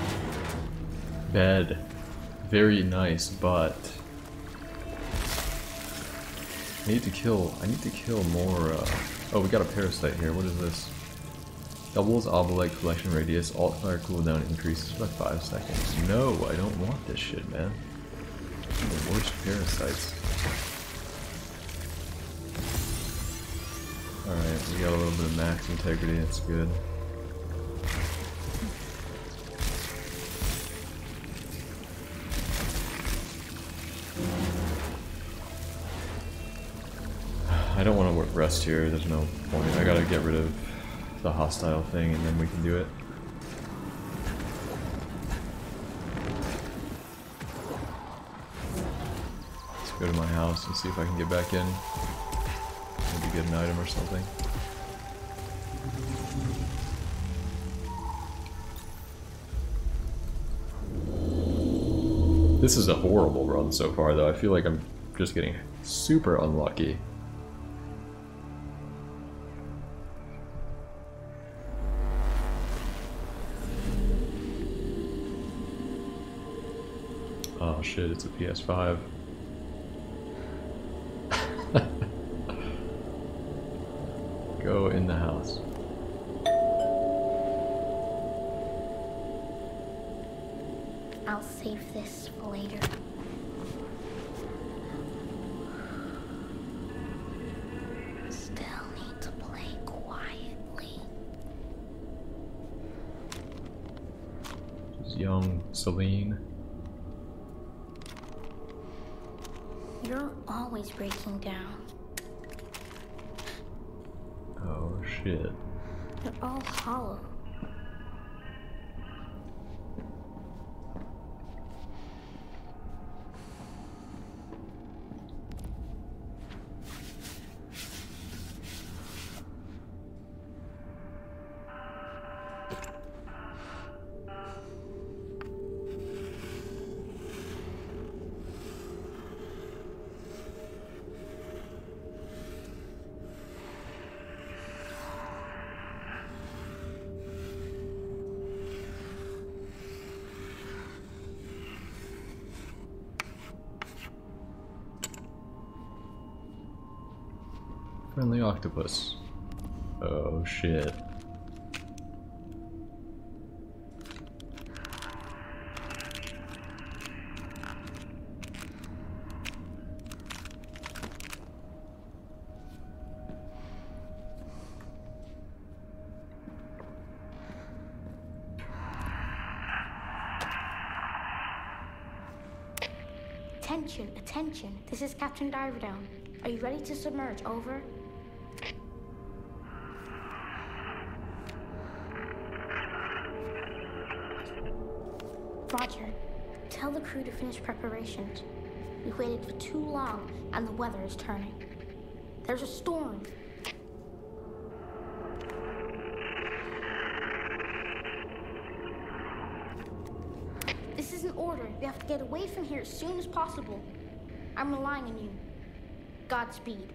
Bed. Very nice, but I need to kill more, oh, we got a parasite here. What is this? Doubles Obelite collection radius, alt fire cooldown increases by 5 seconds. No, I don't want this shit, man. The worst parasites. Alright, we got a little bit of max integrity, that's good. I don't want to rest here, there's no point. I gotta get rid of the hostile thing and then we can do it. Let's go to my house and see if I can get back in. Maybe get an item or something. This is a horrible run so far though. I feel like I'm just getting super unlucky. Oh shit, it's a PS5. Go in the house. I'll save this for later. Still need to play quietly. This is young Celine. You're always breaking down. Oh shit. You're all hollow. Friendly octopus. Oh shit. Attention, attention. This is Captain Diverdown. Are you ready to submerge? Over. Roger. Tell the crew to finish preparations. We've waited for too long, and the weather is turning. There's a storm. This is an order. We have to get away from here as soon as possible. I'm relying on you. Godspeed.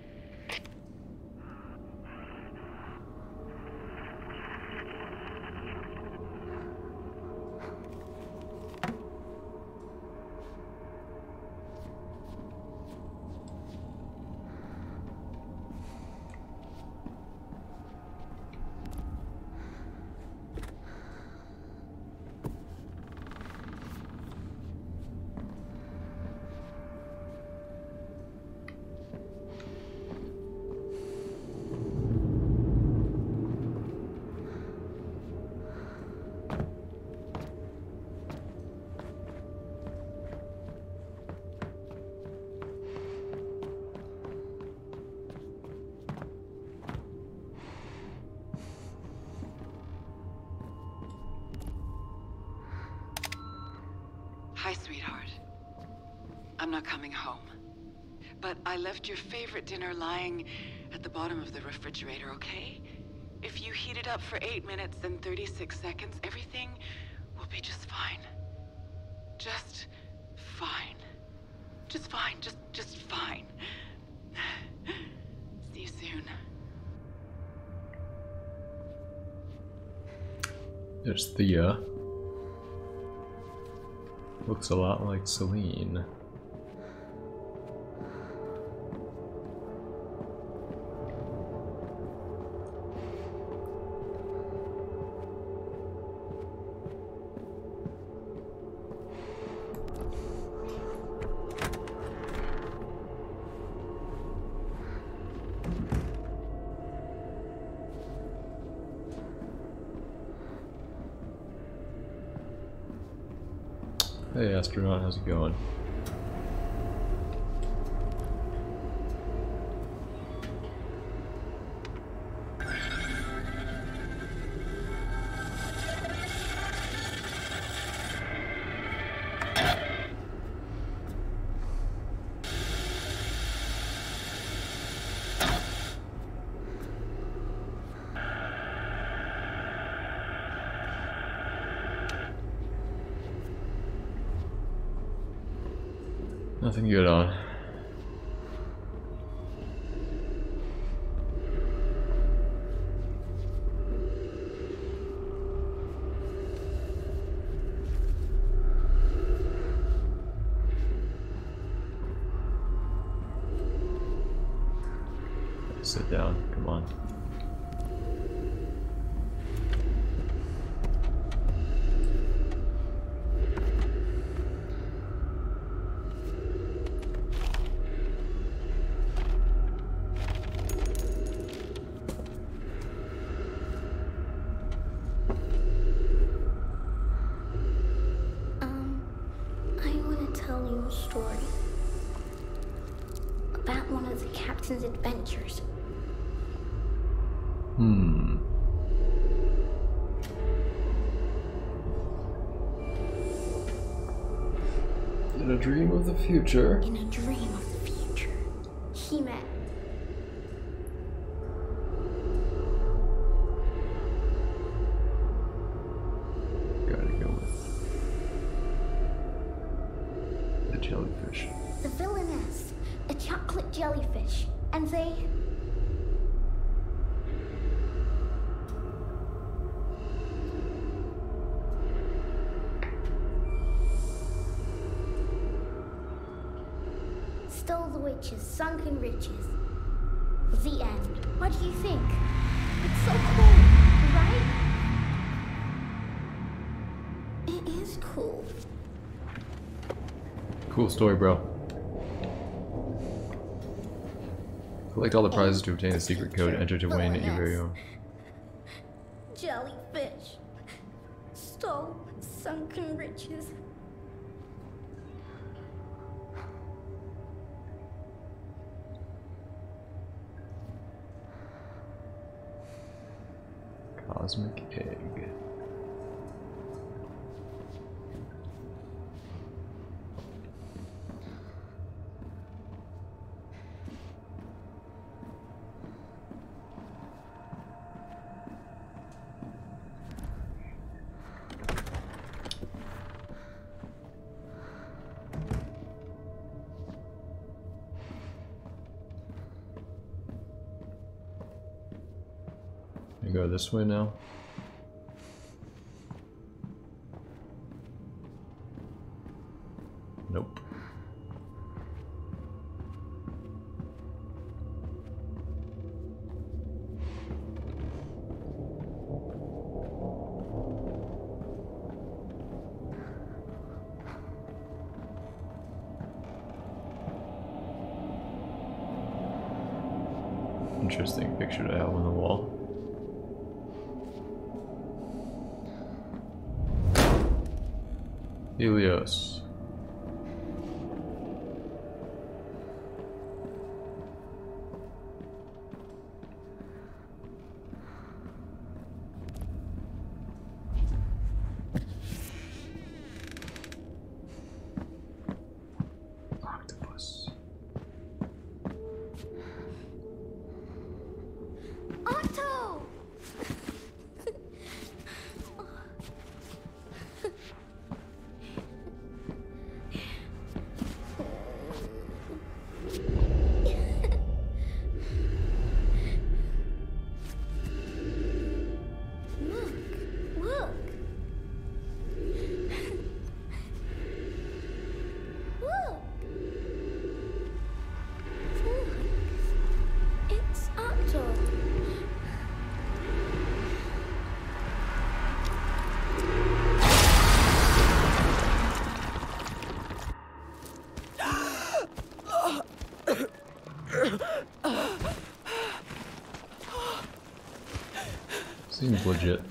Hi, sweetheart. I'm not coming home. But I left your favorite dinner lying at the bottom of the refrigerator, okay? If you heat it up for 8 minutes and 36 seconds, everything will be just fine. Just fine. Just fine. Just fine. See you soon. soon. There's Thea. Looks a lot like Celine. Hey astronaut, how's it going? Nothing good on. Sit down, come on. Story about one of the captain's adventures. In a dream of the future. In a dream of the future, he met jellyfish. The villainess, a chocolate jellyfish, and they... stole the witch's sunken riches. The end. What do you think? It's so cool, right? It is cool. Cool story, bro. Collect all the prizes to obtain the secret code. Enter to win your very own. Jellyfish. Stole sunken riches. Cosmic egg. You go this way now. Nope. Interesting picture to have on the wall. Helios. Octopus. Otto! Seems legit.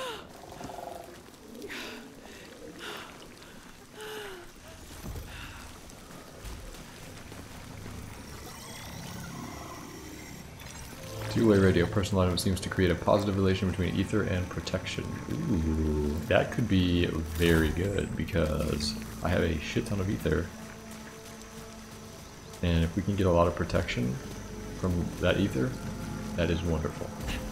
Two-way radio. Personal item seems to create a positive relation between ether and protection. Ooh, that could be very good because I have a shit ton of ether. And if we can get a lot of protection from that ether, that is wonderful.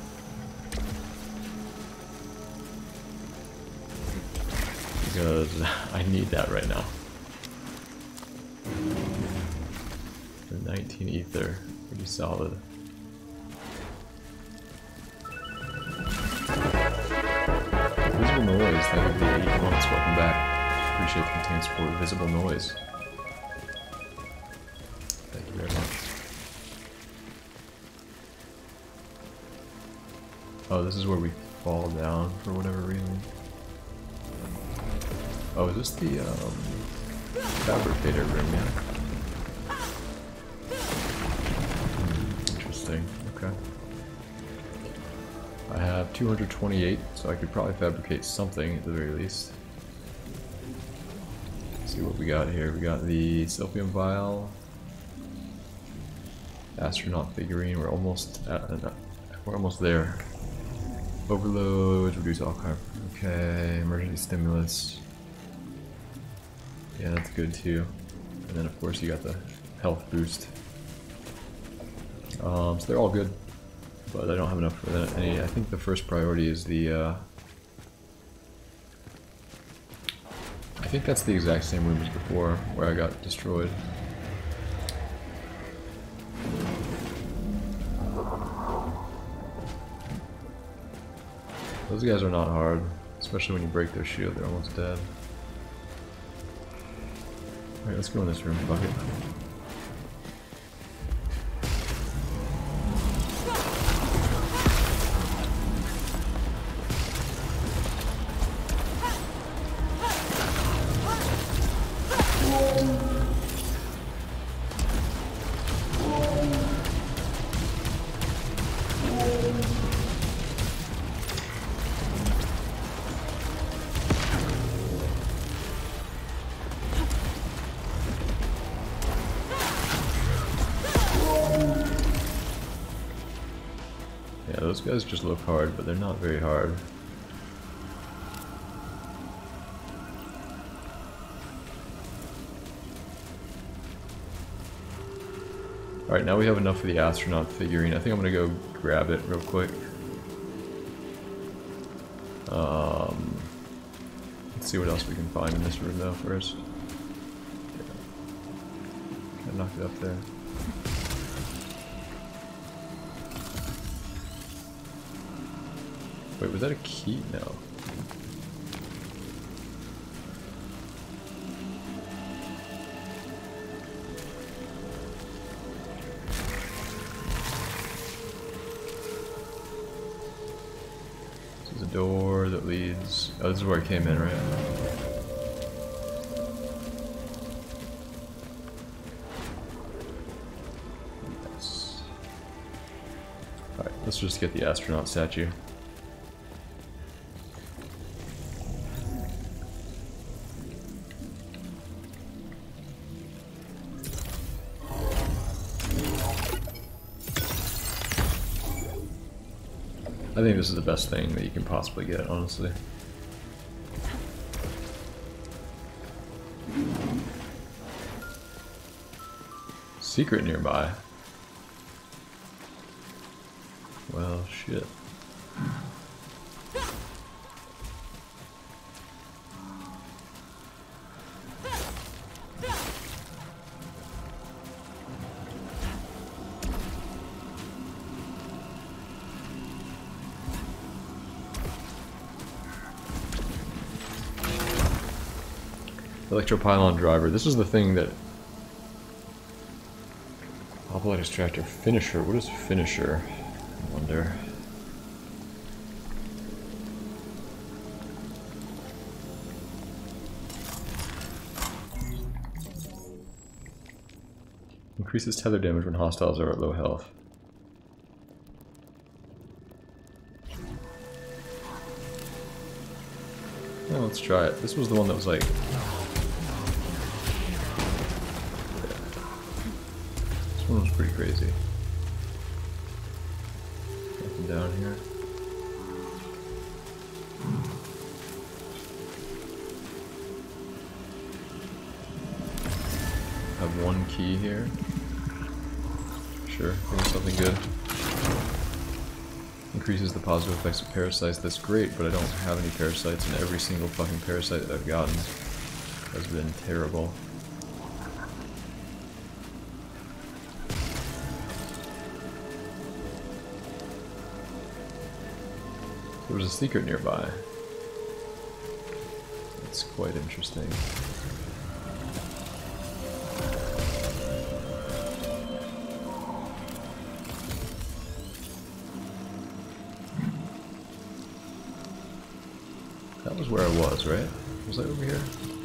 Because I need that right now. The 19 ether, pretty solid. Visible noise, that would be 8 months. Welcome back. Appreciate the continued support. Visible noise. Thank you very much. Oh, this is where we fall down for whatever reason. Oh, is this the fabricator room? Yeah. Interesting. Okay. I have 228, so I could probably fabricate something at the very least. Let's see what we got here. We got the Silphium vial, astronaut figurine. We're almost there. Overloads, reduce all kind. Okay, emergency stimulus. Yeah, that's good too. And then of course you got the health boost. So they're all good, but I don't have enough for any. I think the first priority is the. I think that's the exact same room as before, where I got destroyed. Those guys are not hard, especially when you break their shield. They're almost dead. Alright, let's go in this room, fuck it. Those guys just look hard, but they're not very hard. Alright, now we have enough for the astronaut figurine. I think I'm gonna go grab it real quick. Let's see what else we can find in this room though first. Yeah. I knocked it up there. Wait, was that a key? No. This is a door that leads... Oh, this is where I came in, right? Yes. Alright, let's just get the astronaut statue. I think this is the best thing that you can possibly get, honestly. Secret nearby. Well, shit. Electropylon driver. This is the thing that... Hoplite extractor. Finisher. What is finisher? I wonder. Increases tether damage when hostiles are at low health. Yeah, let's try it. This was the one that was like... Yeah. This one was pretty crazy. Nothing down here. Have one key here. Sure, maybe something good. Increases the positive effects of parasites. That's great, but I don't have any parasites, and every single fucking parasite that I've gotten has been terrible. There's a secret nearby. That's quite interesting. That was where I was, right? Was I over here?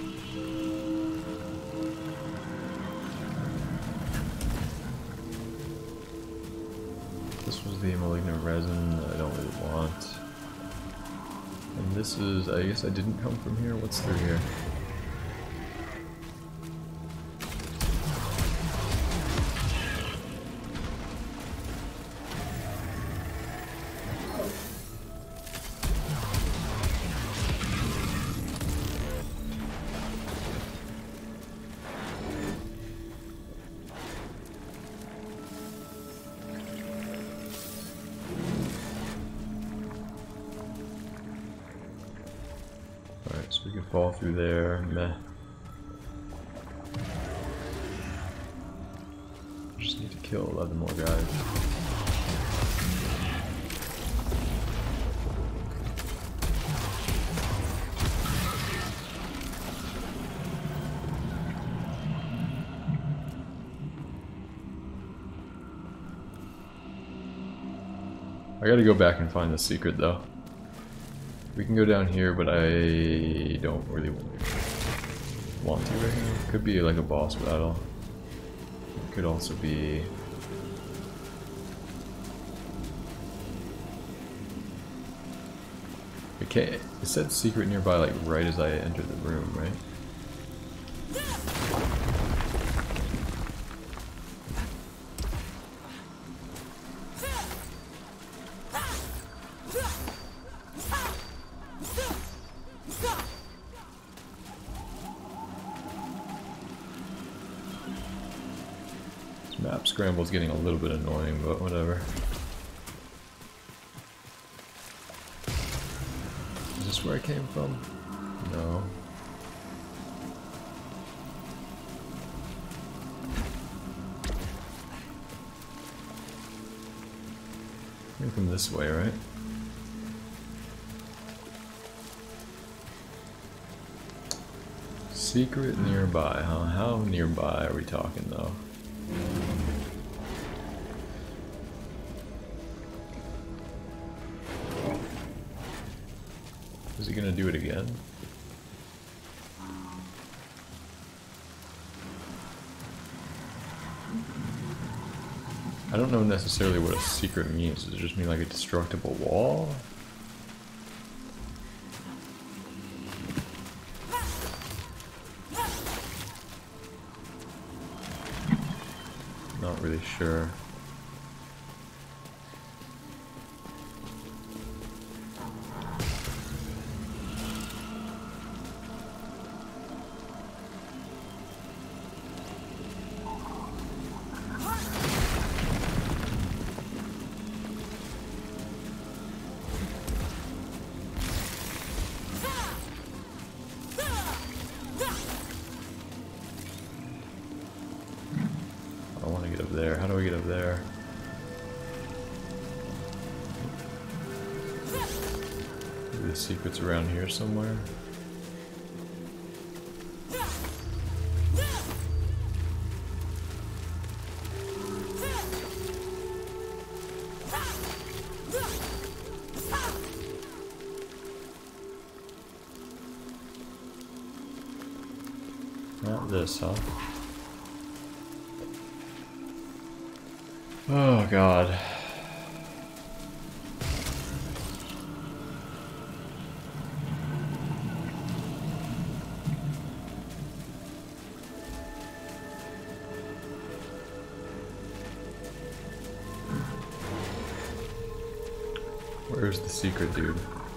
This was the malignant resin that I don't really want. And this is, I guess I didn't come from here. What's through here? Alright, so we can fall through there. Meh. Just need to kill 11 more guys. I gotta go back and find the secret though. We can go down here, but I don't really want to right now. Could be like a boss battle. It could also be... Okay, it said secret nearby like right as I entered the room, right? Map scramble's getting a little bit annoying, but whatever. Is this where I came from? No. Came from this way, right? Secret nearby, huh? How nearby are we talking though? Is he gonna do it again? I don't know necessarily what a secret means. Does it just mean like a destructible wall? Not really sure. I want to get up there. How do I get up there? Maybe the secret's around here somewhere. Not this, huh? Oh god. Where's the secret dude?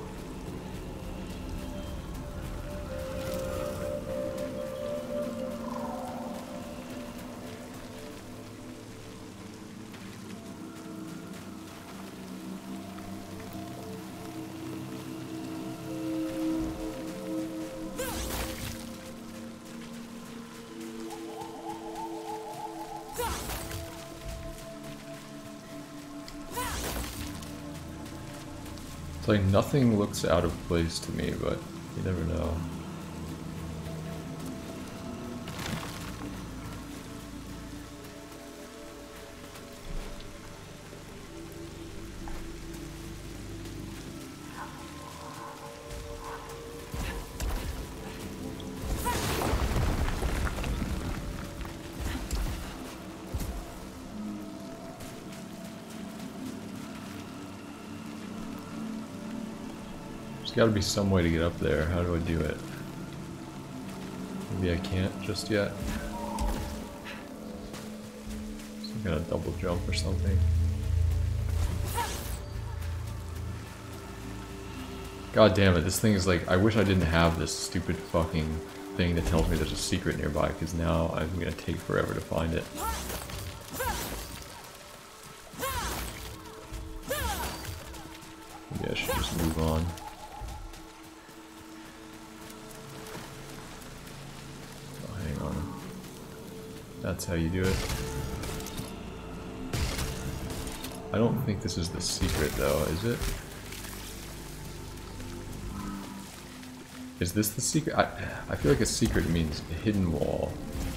It's like nothing looks out of place to me, but you never know. There's gotta be some way to get up there. How do I do it? Maybe I can't just yet. Some kind of double jump or something. God damn it, this thing is like, I wish I didn't have this stupid fucking thing that tells me there's a secret nearby, because now I'm gonna take forever to find it. Maybe I should just move on. That's how you do it. I don't think this is the secret though, is it? Is this the secret? I feel like a secret means a hidden wall.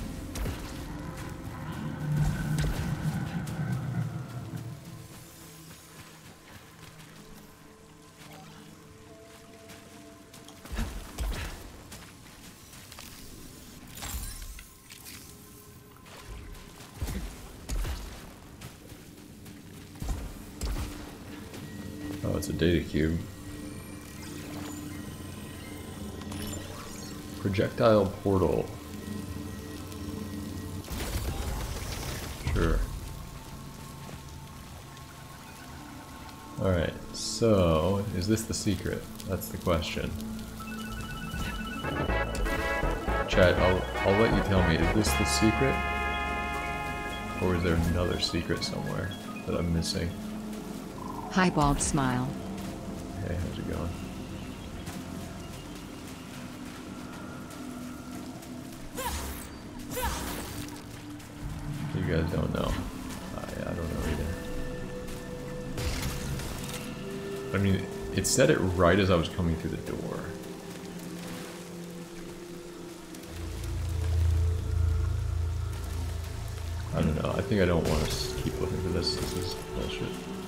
Oh, it's a data cube. Projectile portal. Sure. Alright, so is this the secret? That's the question. Chat, I'll let you tell me, is this the secret? Or is there another secret somewhere that I'm missing? Hi, bald smile. Hey, how's it going? You guys don't know. I don't know either. I mean, it said it right as I was coming through the door. I don't know. I think I don't want to keep looking for this. This is bullshit.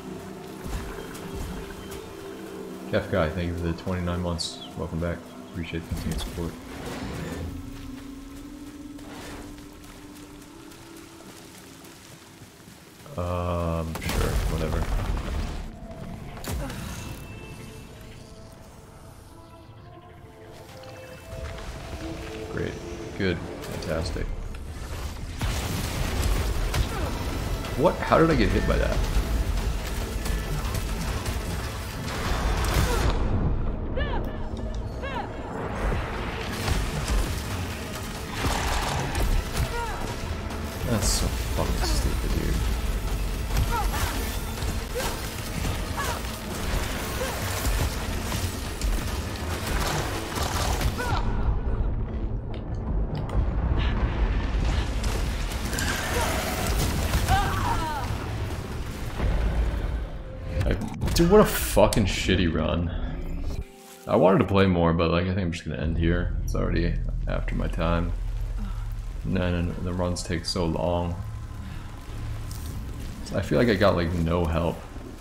Kef Guy, thank you for the 29 months. Welcome back. Appreciate the continued support. Sure, whatever. Great. Good. Fantastic. What? How did I get hit by that? That's so fucking stupid, dude. Dude, what a fucking shitty run. I wanted to play more, but like I think I'm just gonna end here. It's already after my time. And the runs take so long. I feel like I got like no help.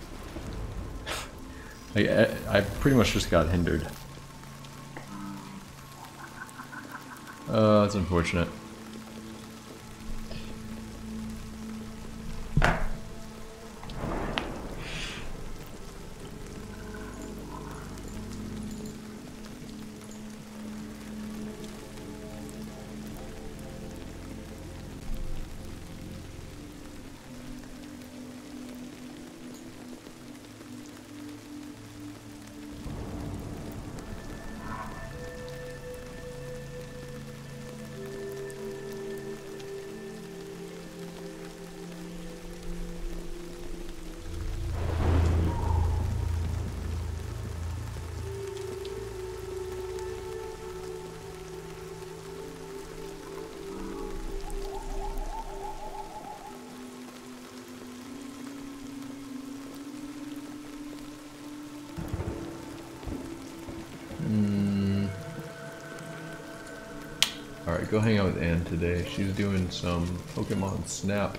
I pretty much just got hindered. That's unfortunate. Alright, go hang out with Anne today. She's doing some Pokemon Snap.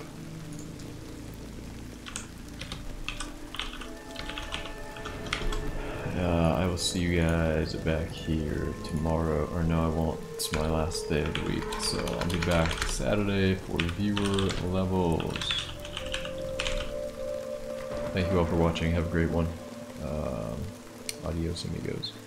I will see you guys back here tomorrow. Or no, I won't. It's my last day of the week. So I'll be back Saturday for viewer levels. Thank you all for watching. Have a great one. Adios, amigos.